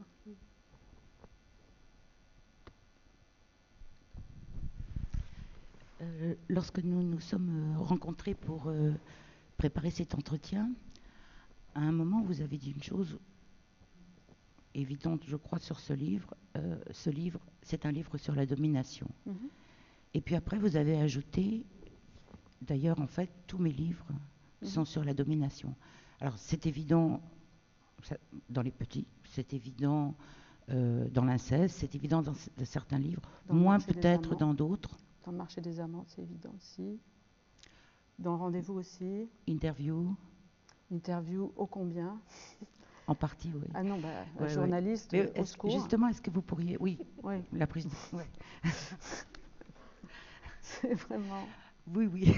Lorsque nous nous sommes rencontrés pour préparer cet entretien, à un moment, vous avez dit une chose évidente, je crois, sur ce livre. Ce livre, c'est un livre sur la domination. Mm-hmm. Et puis après, vous avez ajouté, d'ailleurs, en fait, tous mes livres sont sur la domination. Alors, c'est évident, dans les petits, c'est évident dans l'inceste, c'est évident dans certains livres, Dans le moins marché des peut-être amants. dans d'autres. Dans le marché des amants, c'est évident aussi. Dans le rendez-vous aussi. Interview, Interview ô combien. en partie, oui. Ah non, bah, Ouais, journaliste, ouais. au secours. Justement, est-ce que vous pourriez... Oui, Oui, la prise... ouais. c'est vraiment... Oui, oui.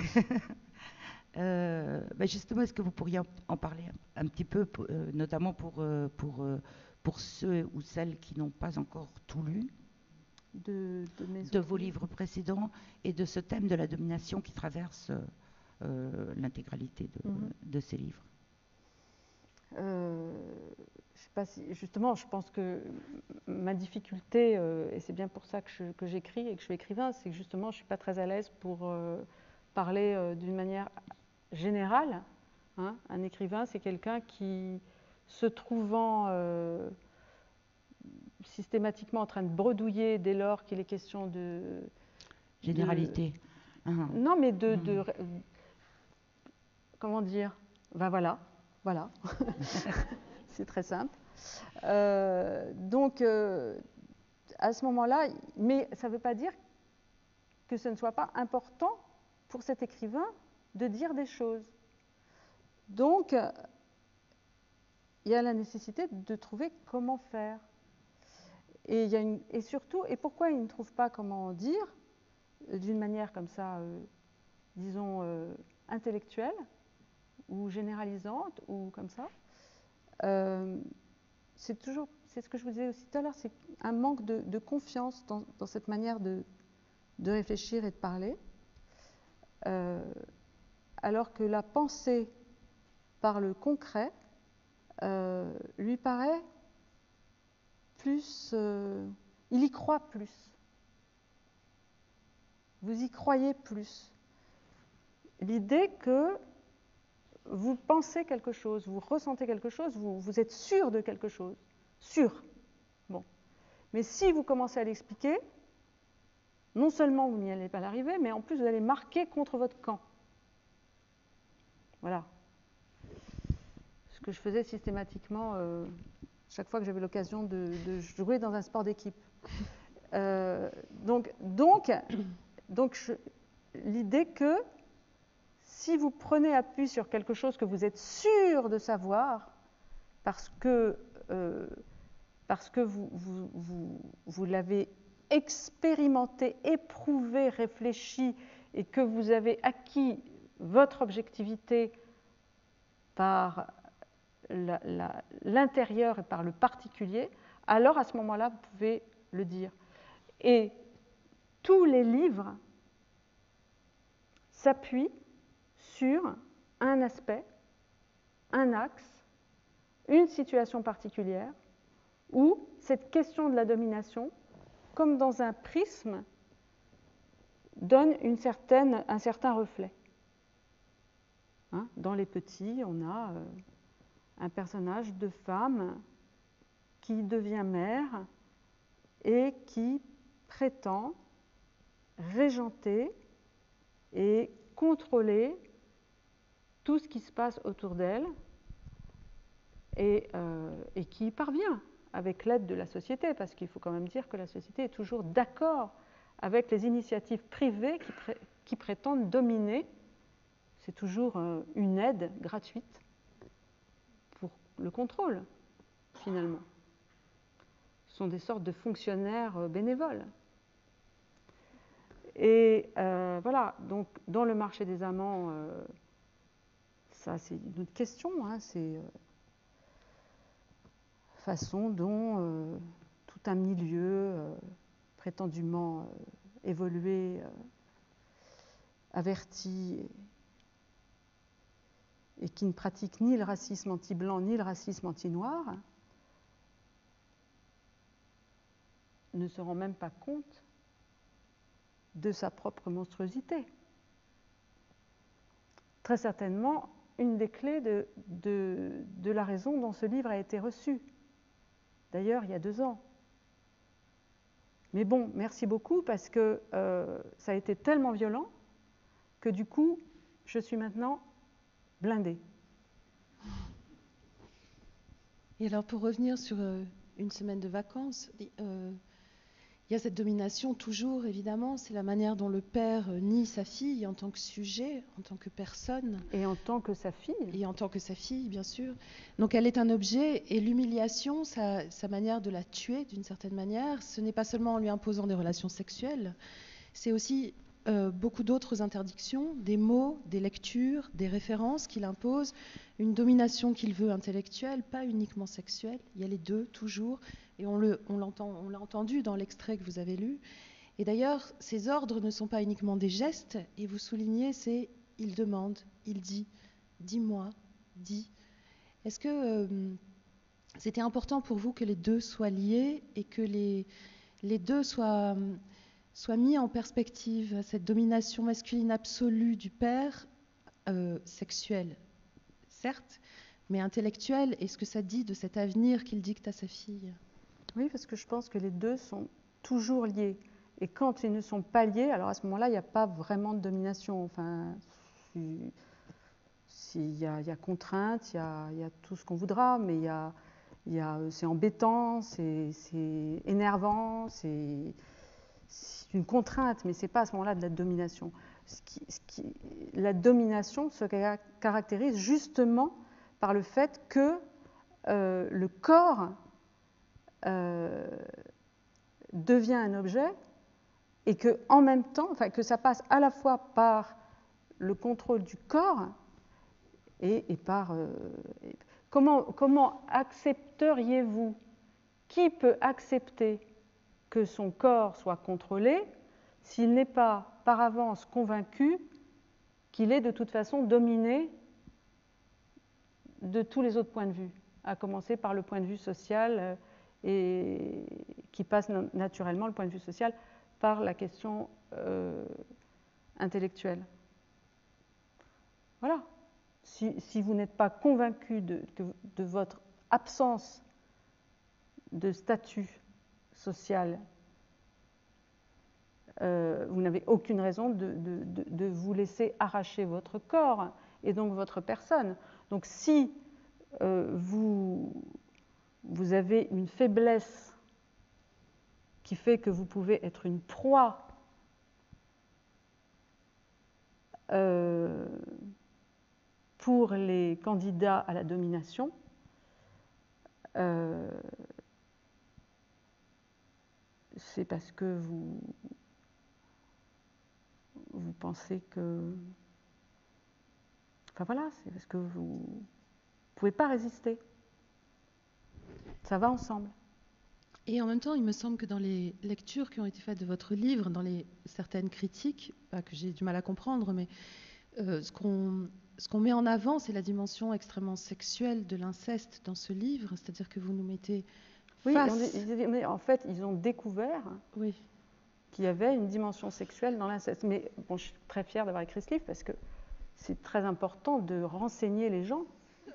Justement, est-ce que vous pourriez en parler un petit peu, notamment pour ceux ou celles qui n'ont pas encore tout lu, de de vos livres précédents et de ce thème de la domination qui traverse l'intégralité de ces livres? Je sais pas si, justement, je pense que ma difficulté, et c'est bien pour ça que j'écris et que je suis écrivain, c'est que justement, je ne suis pas très à l'aise pour parler d'une manière générale. Hein. Un écrivain, c'est quelqu'un qui, se trouvant systématiquement en train de bredouiller dès lors qu'il est question de... Généralité. Non, mais comment dire? Ben voilà. C'est très simple. Donc, à ce moment-là, mais ça ne veut pas dire que ce ne soit pas important pour cet écrivain de dire des choses. Donc, il y a la nécessité de trouver comment faire. Et surtout, et pourquoi il ne trouve pas comment dire, d'une manière comme ça, disons, intellectuelle, ou généralisante, ou comme ça, c'est ce que je vous disais aussi tout à l'heure, c'est un manque de confiance dans cette manière de réfléchir et de parler, alors que la pensée par le concret lui paraît plus... il y croit plus. Vous y croyez plus. L'idée que vous pensez quelque chose, vous ressentez quelque chose, vous êtes sûr de quelque chose. Sûr. Bon. Mais si vous commencez à l'expliquer, non seulement vous n'y allez pas l'arriver, mais en plus vous allez marquer contre votre camp. Voilà. Ce que je faisais systématiquement chaque fois que j'avais l'occasion de jouer dans un sport d'équipe. Donc l'idée que si vous prenez appui sur quelque chose que vous êtes sûr de savoir, parce que vous l'avez expérimenté, éprouvé, réfléchi, et que vous avez acquis votre objectivité par l'intérieur et par le particulier, alors à ce moment-là, vous pouvez le dire. Et tous les livres s'appuient sur un aspect, un axe, une situation particulière, où cette question de la domination, comme dans un prisme, donne un certain reflet. Hein, dans Les Petits, on a un personnage de femme qui devient mère et qui prétend régenter et contrôler tout ce qui se passe autour d'elle et qui y parvient avec l'aide de la société, parce qu'il faut quand même dire que la société est toujours d'accord avec les initiatives privées qui prétendent dominer. C'est toujours une aide gratuite pour le contrôle, finalement. Ce sont des sortes de fonctionnaires bénévoles. Et voilà, donc dans le marché des amants, ça c'est une autre question, hein, c'est façon dont tout un milieu prétendument évolué, averti, et qui ne pratique ni le racisme anti-blanc ni le racisme anti-noir, ne se rend même pas compte de sa propre monstruosité. Très certainement, une des clés de la raison dont ce livre a été reçu. D'ailleurs, il y a 2 ans. Mais bon, merci beaucoup, parce que ça a été tellement violent que du coup, je suis maintenant blindée. Et alors, pour revenir sur une semaine de vacances. Il y a cette domination toujours, évidemment, c'est la manière dont le père nie sa fille en tant que sujet, en tant que personne. Et en tant que sa fille. Et en tant que sa fille, bien sûr. Donc elle est un objet, et l'humiliation, sa manière de la tuer d'une certaine manière, ce n'est pas seulement en lui imposant des relations sexuelles, c'est aussi beaucoup d'autres interdictions, des mots, des lectures, des références qu'il impose, une domination qu'il veut intellectuelle, pas uniquement sexuelle. Il y a les deux, toujours, et on l'a entendu dans l'extrait que vous avez lu. Et d'ailleurs, ces ordres ne sont pas uniquement des gestes, et vous soulignez, c'est « il demande »,« il dit »,« dis-moi »,« dis ». Est-ce que c'était important pour vous que les deux soient liés et que les deux soient mis en perspective, cette domination masculine absolue du père, sexuelle, certes, mais intellectuelle, et ce que ça dit de cet avenir qu'il dicte à sa fille? Oui, parce que je pense que les deux sont toujours liés. Et quand ils ne sont pas liés, alors à ce moment-là, il n'y a pas vraiment de domination. Enfin, il y a contrainte, il y a tout ce qu'on voudra, mais c'est embêtant, c'est énervant, c'est une contrainte, mais ce n'est pas à ce moment-là de la domination. La domination se caractérise justement par le fait que le corps devient un objet et que en même temps, enfin, que ça passe à la fois par le contrôle du corps et par comment accepteriez-vous, qui peut accepter que son corps soit contrôlé s'il n'est pas par avance convaincu qu'il est de toute façon dominé de tous les autres points de vue, à commencer par le point de vue social et qui passe naturellement, le point de vue social, par la question intellectuelle. Voilà. Si vous n'êtes pas convaincu de votre absence de statut social, vous n'avez aucune raison de vous laisser arracher votre corps et donc votre personne. Donc si vous avez une faiblesse qui fait que vous pouvez être une proie pour les candidats à la domination, c'est parce que vous pensez que... Enfin voilà, c'est parce que vous ne pouvez pas résister. Ça va ensemble. Et en même temps, il me semble que dans les lectures qui ont été faites de votre livre, dans certaines critiques, pas que j'ai du mal à comprendre, mais ce qu'on met en avant, c'est la dimension extrêmement sexuelle de l'inceste dans ce livre, c'est-à-dire que vous nous mettez face... Oui, en fait, ils ont découvert qu'il y avait une dimension sexuelle dans l'inceste. Mais bon, je suis très fière d'avoir écrit ce livre parce que c'est très important de renseigner les gens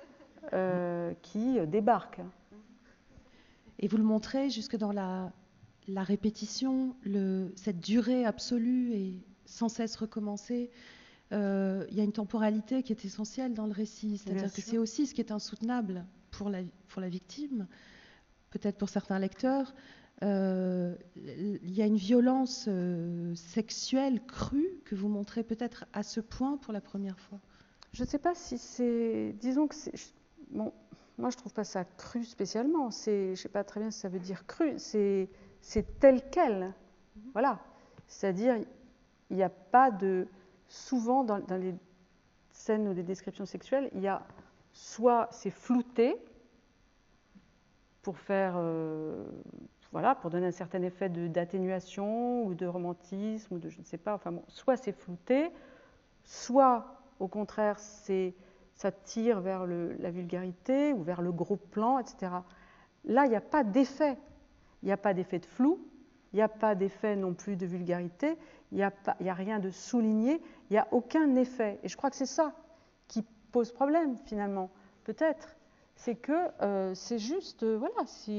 qui débarquent. Et vous le montrez jusque dans la répétition, cette durée absolue et sans cesse recommencée. Il y a une temporalité qui est essentielle dans le récit, c'est-à-dire que c'est aussi ce qui est insoutenable pour la victime, peut-être pour certains lecteurs. Il y a une violence sexuelle crue que vous montrez peut-être à ce point pour la première fois. Je ne sais pas si c'est... Disons que c'est... Bon, moi, je ne trouve pas ça cru spécialement. Je ne sais pas très bien ce que ça veut dire cru. C'est tel quel. Voilà. C'est-à-dire, il n'y a pas de... Souvent, dans les scènes ou des descriptions sexuelles, il y a soit c'est flouté pour faire... voilà, pour donner un certain effet d'atténuation ou de romantisme, ou de je ne sais pas. Enfin bon, soit c'est flouté, soit, au contraire, ça tire vers la vulgarité ou vers le gros plan, etc. Là, il n'y a pas d'effet. Il n'y a pas d'effet de flou, il n'y a pas d'effet non plus de vulgarité, il n'y a rien de souligné, il n'y a aucun effet. Et je crois que c'est ça qui pose problème, finalement, peut-être. C'est que c'est juste, voilà,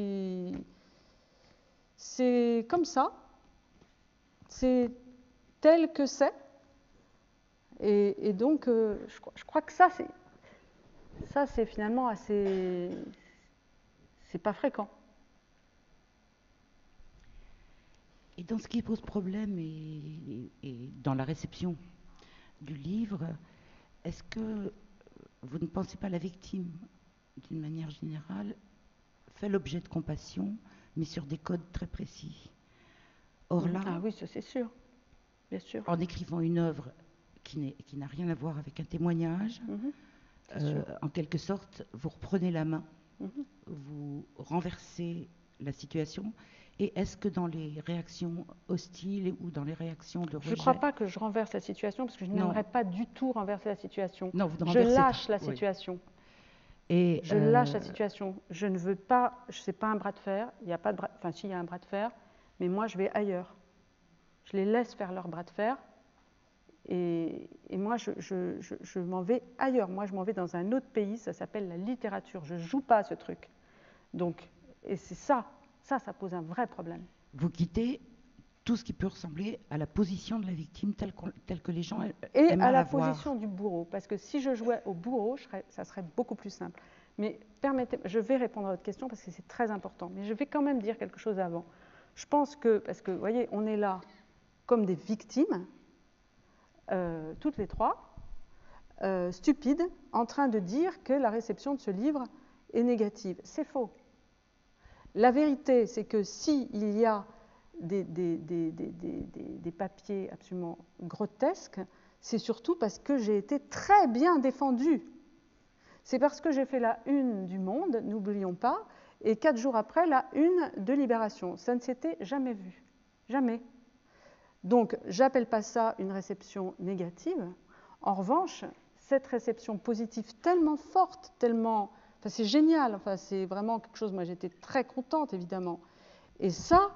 c'est comme ça, c'est tel que c'est. Et donc, je crois que ça, c'est finalement assez... C'est pas fréquent. Et dans ce qui pose problème et dans la réception du livre, est-ce que vous ne pensez pas la victime, d'une manière générale, fait l'objet de compassion, mais sur des codes très précis? Or là, Ah oui, ça c'est sûr, bien sûr. en écrivant une œuvre qui n'a rien à voir avec un témoignage, en quelque sorte, vous reprenez la main, vous renversez la situation. Et est-ce que dans les réactions hostiles ou dans les réactions de rejet... Je ne crois pas que je renverse la situation, parce que je n'aimerais pas du tout renverser la situation. Non, vous ne je renversez lâche pas. la situation. Et je lâche la situation. Je ne veux pas... C'est pas un bras de fer. Il n'y a pas de bras... Enfin, si, il y a un bras de fer. Mais moi, je vais ailleurs. Je les laisse faire leur bras de fer. Et moi, je m'en vais ailleurs. Moi, je m'en vais dans un autre pays. Ça s'appelle la littérature. Je ne joue pas à ce truc. Donc, et c'est ça. Ça pose un vrai problème. Vous quittez tout ce qui peut ressembler à la position de la victime telle que les gens et aiment à la voir. position du bourreau, parce que si je jouais au bourreau, ça serait beaucoup plus simple. Mais permettez-moi, je vais répondre à votre question parce que c'est très important, mais je vais quand même dire quelque chose avant. Je pense que, parce que vous voyez, on est là comme des victimes, toutes les trois, stupides, en train de dire que la réception de ce livre est négative. C'est faux. La vérité, c'est que s'il y a des papiers absolument grotesques, c'est surtout parce que j'ai été très bien défendue. C'est parce que j'ai fait la une du Monde, n'oublions pas, et 4 jours après, la une de Libération. Ça ne s'était jamais vu. Jamais. Donc, j'appelle pas ça une réception négative. En revanche, cette réception positive tellement forte, tellement... Enfin, c'est génial, enfin, c'est vraiment quelque chose... Moi, j'étais très contente, évidemment. Et ça...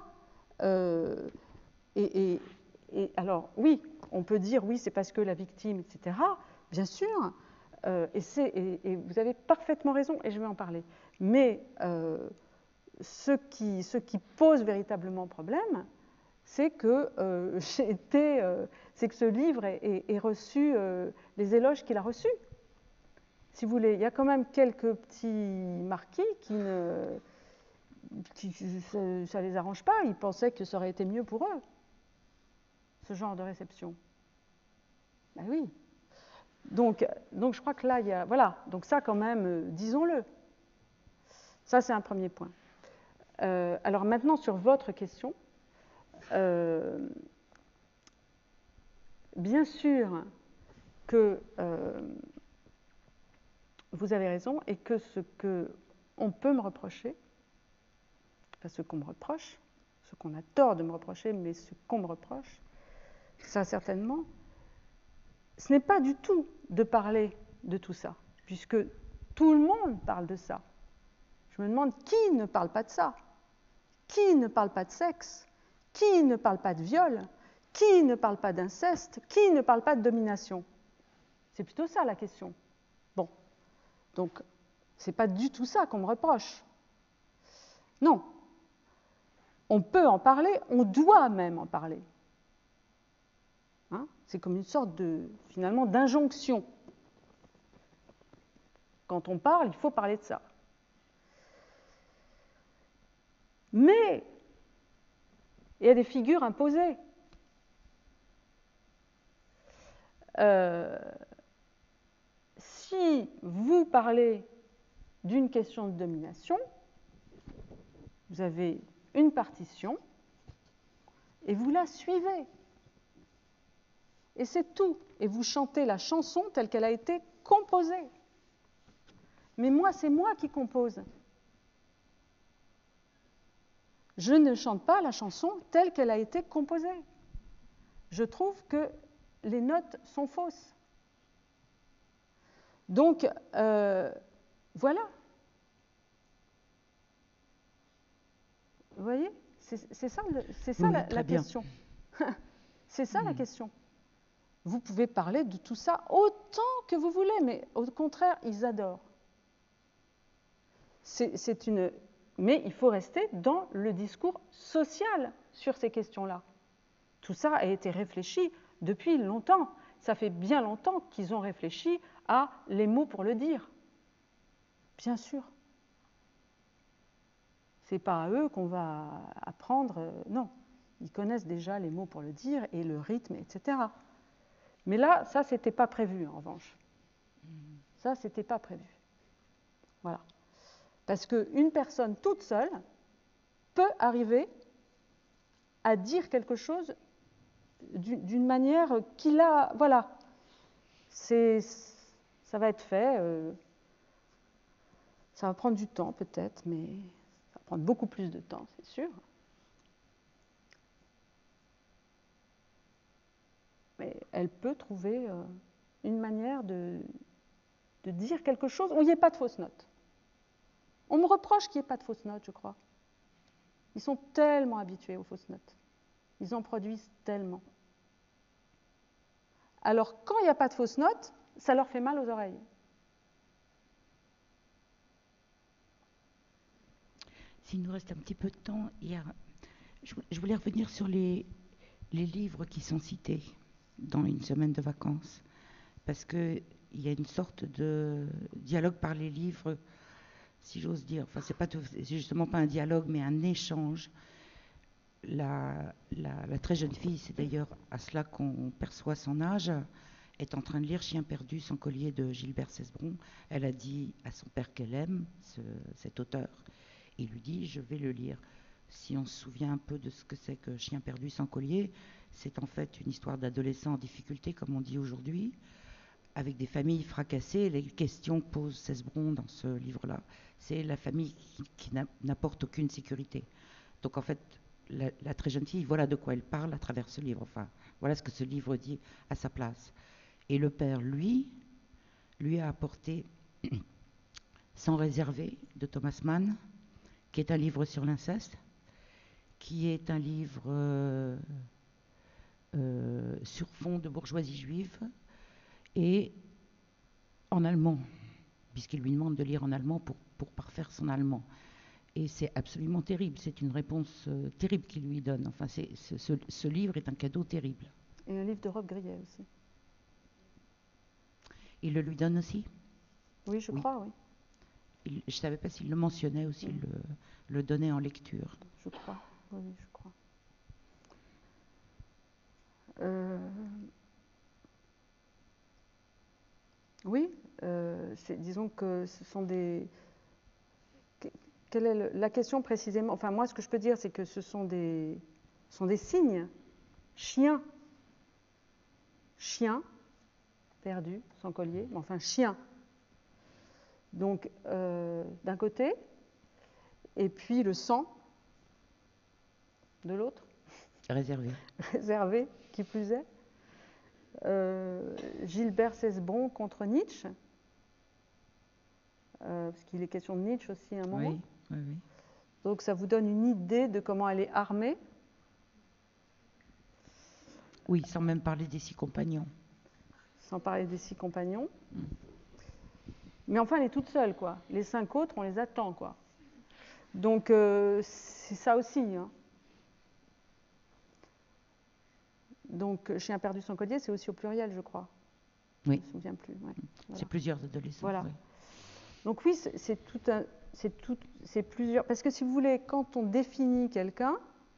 et alors, oui, on peut dire, oui, c'est parce que la victime, etc. Bien sûr, et vous avez parfaitement raison, et je vais en parler. Mais ce qui pose véritablement problème, c'est que c'est que ce livre ait reçu les éloges qu'il a reçus. Si vous voulez, il y a quand même quelques petits marquis qui ça les arrange pas. Ils pensaient que ça aurait été mieux pour eux, ce genre de réception. Ben oui. Donc je crois que là, il y a... Voilà, donc ça quand même, disons-le. Ça, c'est un premier point. Alors maintenant, sur votre question, bien sûr que vous avez raison et que ce qu'on peut me reprocher, pas ce qu'on me reproche, ce qu'on a tort de me reprocher, mais ce qu'on me reproche, ça certainement, ce n'est pas du tout de parler de tout ça, puisque tout le monde parle de ça. Je me demande qui ne parle pas de ça, qui ne parle pas de sexe, qui ne parle pas de viol, qui ne parle pas d'inceste, qui ne parle pas de domination. C'est plutôt ça la question. Bon, donc c'est pas du tout ça qu'on me reproche. Non. On peut en parler, on doit même en parler. Hein? C'est comme une sorte finalement d'injonction. Quand on parle, il faut parler de ça. Mais il y a des figures imposées. Si vous parlez d'une question de domination, vous avez une partition et vous la suivez. Et c'est tout. Et vous chantez la chanson telle qu'elle a été composée. Mais moi, c'est moi qui compose. Je ne chante pas la chanson telle qu'elle a été composée. Je trouve que les notes sont fausses. Donc, voilà. Vous voyez, c'est ça la question. C'est ça la question. Vous pouvez parler de tout ça autant que vous voulez, mais au contraire, ils adorent. Mais il faut rester dans le discours social sur ces questions-là. Tout ça a été réfléchi depuis longtemps. Ça fait bien longtemps qu'ils ont réfléchi à les mots pour le dire. Bien sûr. Ce n'est pas à eux qu'on va apprendre, non. Ils connaissent déjà les mots pour le dire et le rythme, etc. Mais là, ça, c'était pas prévu, en revanche. Ça, c'était pas prévu. Voilà. Parce qu'une personne toute seule peut arriver à dire quelque chose d'une manière qu'il a... Voilà. Ça va être fait. Ça va prendre du temps, peut-être, mais ça va prendre beaucoup plus de temps, c'est sûr. Mais elle peut trouver une manière de dire quelque chose où il n'y ait pas de fausses notes. On me reproche qu'il n'y ait pas de fausses notes, je crois. Ils sont tellement habitués aux fausses notes. Ils en produisent tellement. Alors, quand il n'y a pas de fausses notes, ça leur fait mal aux oreilles. S'il nous reste un petit peu de temps, je voulais revenir sur les livres qui sont cités dans Une semaine de vacances, parce qu'il y a une sorte de dialogue par les livres, si j'ose dire. Enfin, c'est justement pas un dialogue, mais un échange. La très jeune fille, c'est d'ailleurs à cela qu'on perçoit son âge, est en train de lire Chien perdu sans collier de Gilbert Cesbron. Elle a dit à son père qu'elle aime cet auteur. Il lui dit, je vais le lire. Si on se souvient un peu de ce que c'est que Chien perdu sans collier, c'est en fait une histoire d'adolescents en difficulté, comme on dit aujourd'hui, avec des familles fracassées. Les questions que pose Cesbron dans ce livre-là, c'est la famille qui n'apporte aucune sécurité. Donc en fait, la très jeune fille, voilà de quoi elle parle à travers ce livre. Enfin, voilà ce que ce livre dit à sa place. Et le père, lui a apporté Sans réserver de Thomas Mann, qui est un livre sur l'inceste, qui est un livre sur fond de bourgeoisie juive, et en allemand, puisqu'il lui demande de lire en allemand pour parfaire son allemand. Et c'est absolument terrible, c'est une réponse terrible qu'il lui donne. Enfin, ce livre est un cadeau terrible. Et un livre de Rob Grillet aussi. Il le lui donne aussi ? Oui, je crois, oui. Je ne savais pas s'il le mentionnait ou s'il le donnait en lecture. Je crois, oui, je crois. Oui, disons que ce sont des... Quelle est la question précisément? Enfin, moi, ce que je peux dire, c'est que ce sont des signes. Chien. Chien, perdu, sans collier, mais enfin, chien. Donc, d'un côté, et puis le sang de l'autre. Réservé. Réservé, qui plus est. Gilbert Cesbron contre Nietzsche, parce qu'il est question de Nietzsche aussi à un moment. Oui. Donc ça vous donne une idée de comment elle est armée. Oui, sans même parler des 6 compagnons. Sans parler des 6 compagnons. Mais enfin, elle est toute seule, quoi. Les 5 autres, on les attend, quoi. Donc c'est ça aussi, hein. Donc, Chien perdu sans collier, c'est aussi au pluriel, je crois. Oui. Je ne me souviens plus. Ouais. Voilà. C'est plusieurs adolescents. Voilà. Oui. Donc oui, c'est plusieurs. Parce que si vous voulez, quand on définit quelqu'un,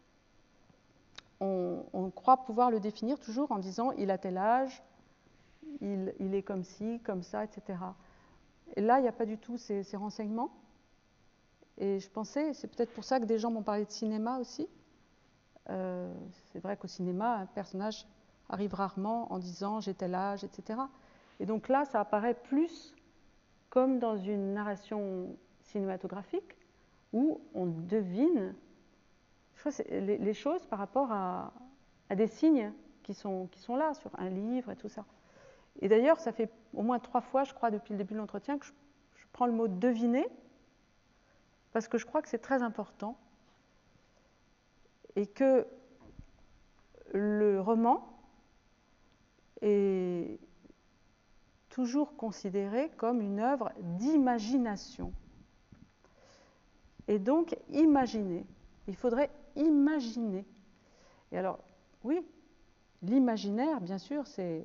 on croit pouvoir le définir toujours en disant il a tel âge, il est comme ci, comme ça, etc. Et là, il n'y a pas du tout ces renseignements. Et je pensais, c'est peut-être pour ça que des gens m'ont parlé de cinéma aussi. C'est vrai qu'au cinéma, un personnage arrive rarement en disant j'ai tel âge, etc. Et donc là, ça apparaît plus comme dans une narration cinématographique où on devine les choses par rapport à des signes qui sont là sur un livre et tout ça. Et d'ailleurs, ça fait au moins 3 fois, je crois, depuis le début de l'entretien que je prends le mot deviner parce que je crois que c'est très important. Et que le roman est toujours considéré comme une œuvre d'imagination. Et donc, imaginer. Il faudrait imaginer. Et alors, oui, l'imaginaire, bien sûr, c'est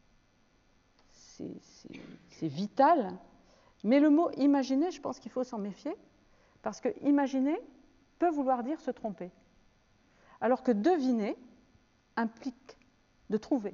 vital. Mais le mot imaginer, je pense qu'il faut s'en méfier, parce que imaginer peut vouloir dire se tromper. Alors que deviner implique de trouver.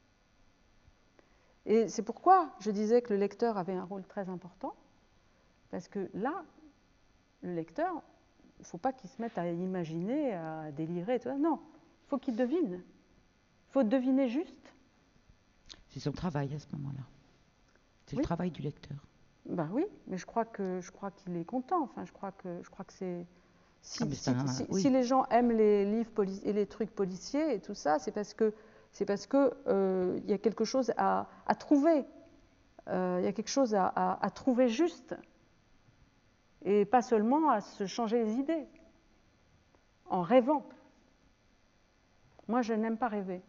Et c'est pourquoi je disais que le lecteur avait un rôle très important, parce que là, le lecteur, il ne faut pas qu'il se mette à imaginer, à délirer, tout ça. Non, il faut qu'il devine. Il faut deviner juste. C'est son travail à ce moment-là. C'est Oui. le travail du lecteur. Ben oui, mais je crois qu'il est content. Enfin, je crois que c'est si, oui. si les gens aiment les livres et les trucs policiers et tout ça, c'est parce que y a quelque chose à trouver. Il y a quelque chose à trouver juste. Et pas seulement à se changer les idées, en rêvant. Moi, je n'aime pas rêver.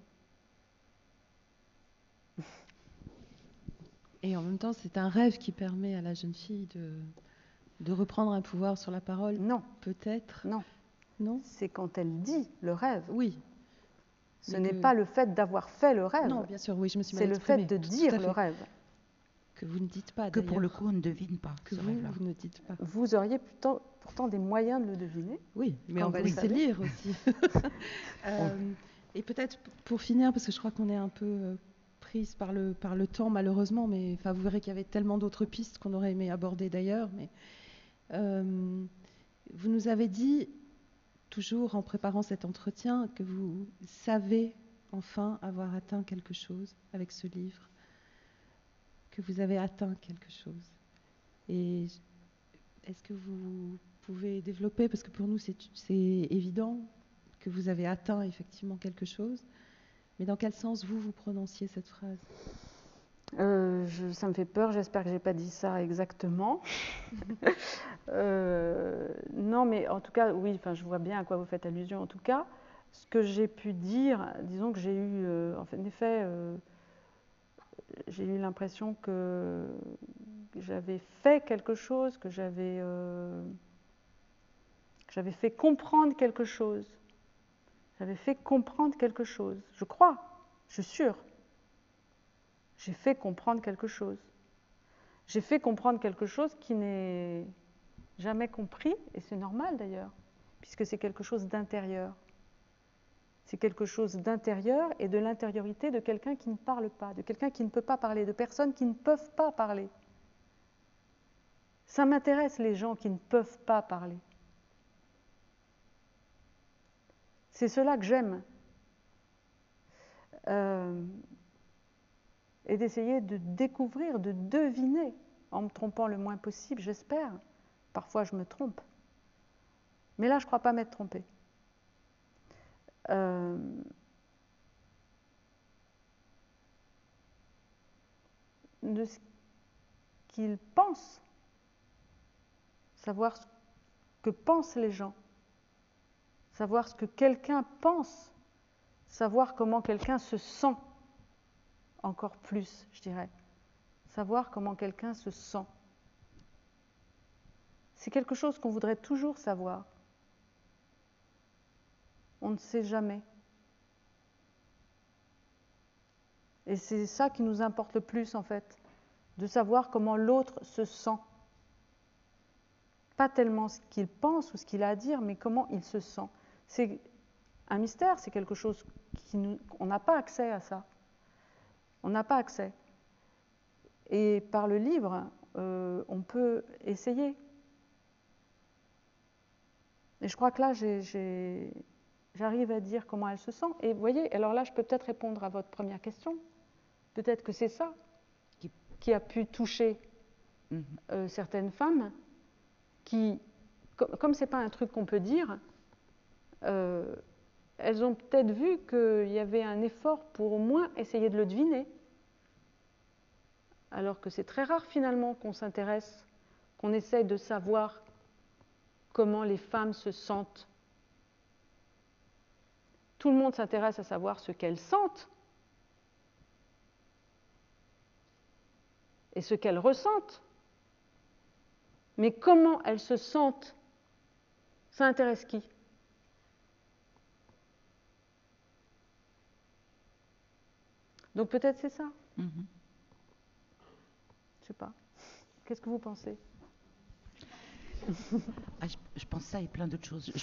Et en même temps, c'est un rêve qui permet à la jeune fille de reprendre un pouvoir sur la parole. Non. Peut-être. Non. Non. C'est quand elle dit le rêve. Oui. Ce n'est pas le fait d'avoir fait le rêve. Non, bien sûr, oui, je me suis mal exprimée. C'est exprimée. le fait de dire le rêve. Que vous ne dites pas, que pour le coup, on ne devine pas. Que vous ne dites pas. Vous auriez pourtant des moyens de le deviner. Oui, mais on va laisser lire aussi. Et peut-être pour finir, parce que je crois qu'on est un peu prise par le temps malheureusement, mais enfin, vous verrez qu'il y avait tellement d'autres pistes qu'on aurait aimé aborder d'ailleurs. Mais vous nous avez dit, toujours en préparant cet entretien, que vous savez enfin avoir atteint quelque chose avec ce livre, que vous avez atteint quelque chose. Et est-ce que vous pouvez développer, parce que pour nous c'est évident que vous avez atteint effectivement quelque chose, mais dans quel sens vous prononciez cette phrase ? Ça me fait peur, j'espère que je n'ai pas dit ça exactement. Non, mais en tout cas, oui, je vois bien à quoi vous faites allusion. En tout cas, ce que j'ai pu dire, disons que j'ai eu, en effet, j'ai eu l'impression que j'avais fait quelque chose, que j'avais fait comprendre quelque chose. J'avais fait comprendre quelque chose. Je crois, je suis sûre. J'ai fait comprendre quelque chose. J'ai fait comprendre quelque chose qui n'est jamais compris, et c'est normal d'ailleurs, puisque c'est quelque chose d'intérieur. C'est quelque chose d'intérieur et de l'intériorité de quelqu'un qui ne parle pas, de quelqu'un qui ne peut pas parler, de personnes qui ne peuvent pas parler. Ça m'intéresse les gens qui ne peuvent pas parler. C'est cela que j'aime. Et d'essayer de découvrir, de deviner, en me trompant le moins possible, j'espère. Parfois, je me trompe. Mais là, je ne crois pas m'être trompée. De ce qu'ils pensent, savoir ce que pensent les gens, savoir ce que quelqu'un pense, savoir comment quelqu'un se sent, encore plus, je dirais. Savoir comment quelqu'un se sent. C'est quelque chose qu'on voudrait toujours savoir. On ne sait jamais. Et c'est ça qui nous importe le plus, en fait, de savoir comment l'autre se sent. Pas tellement ce qu'il pense ou ce qu'il a à dire, mais comment il se sent. C'est un mystère, c'est quelque chose on n'a pas accès à ça. On n'a pas accès. Et par le livre, on peut essayer. Et je crois que là, j'arrive à dire comment elle se sent. Et vous voyez, alors là, je peux peut-être répondre à votre première question. Peut-être que c'est ça qui a pu toucher certaines femmes qui, comme ce n'est pas un truc qu'on peut dire, elles ont peut-être vu qu'il y avait un effort pour au moins essayer de le deviner. Alors que c'est très rare finalement qu'on s'intéresse, qu'on essaye de savoir comment les femmes se sentent. Tout le monde s'intéresse à savoir ce qu'elles sentent et ce qu'elles ressentent. Mais comment elles se sentent, ça intéresse qui ? Donc peut-être c'est ça. Je ne sais pas. Qu'est-ce que vous pensez ? Je pense ça et plein d'autres choses.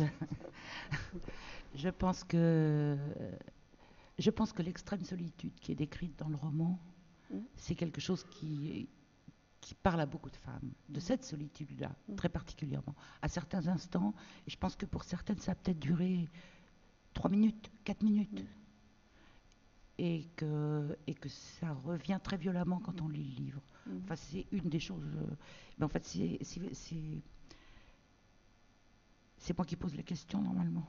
Je pense que l'extrême solitude qui est décrite dans le roman, c'est quelque chose qui parle à beaucoup de femmes, de cette solitude-là, très particulièrement, à certains instants. Et je pense que pour certaines, ça a peut-être duré 3 minutes, 4 minutes. Et que ça revient très violemment quand on lit le livre. Enfin, c'est une des choses. Mais en fait, c'est moi qui pose les questions normalement.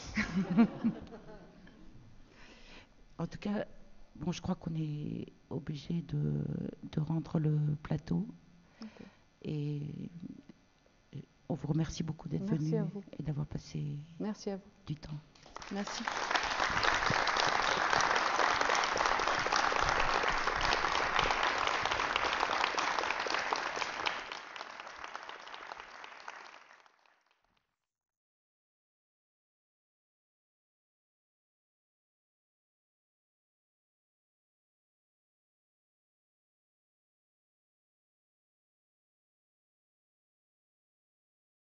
En tout cas, bon, je crois qu'on est obligé de rendre le plateau. Okay. Et on vous remercie beaucoup d'être venu et d'avoir passé Merci à vous. Du temps. Merci.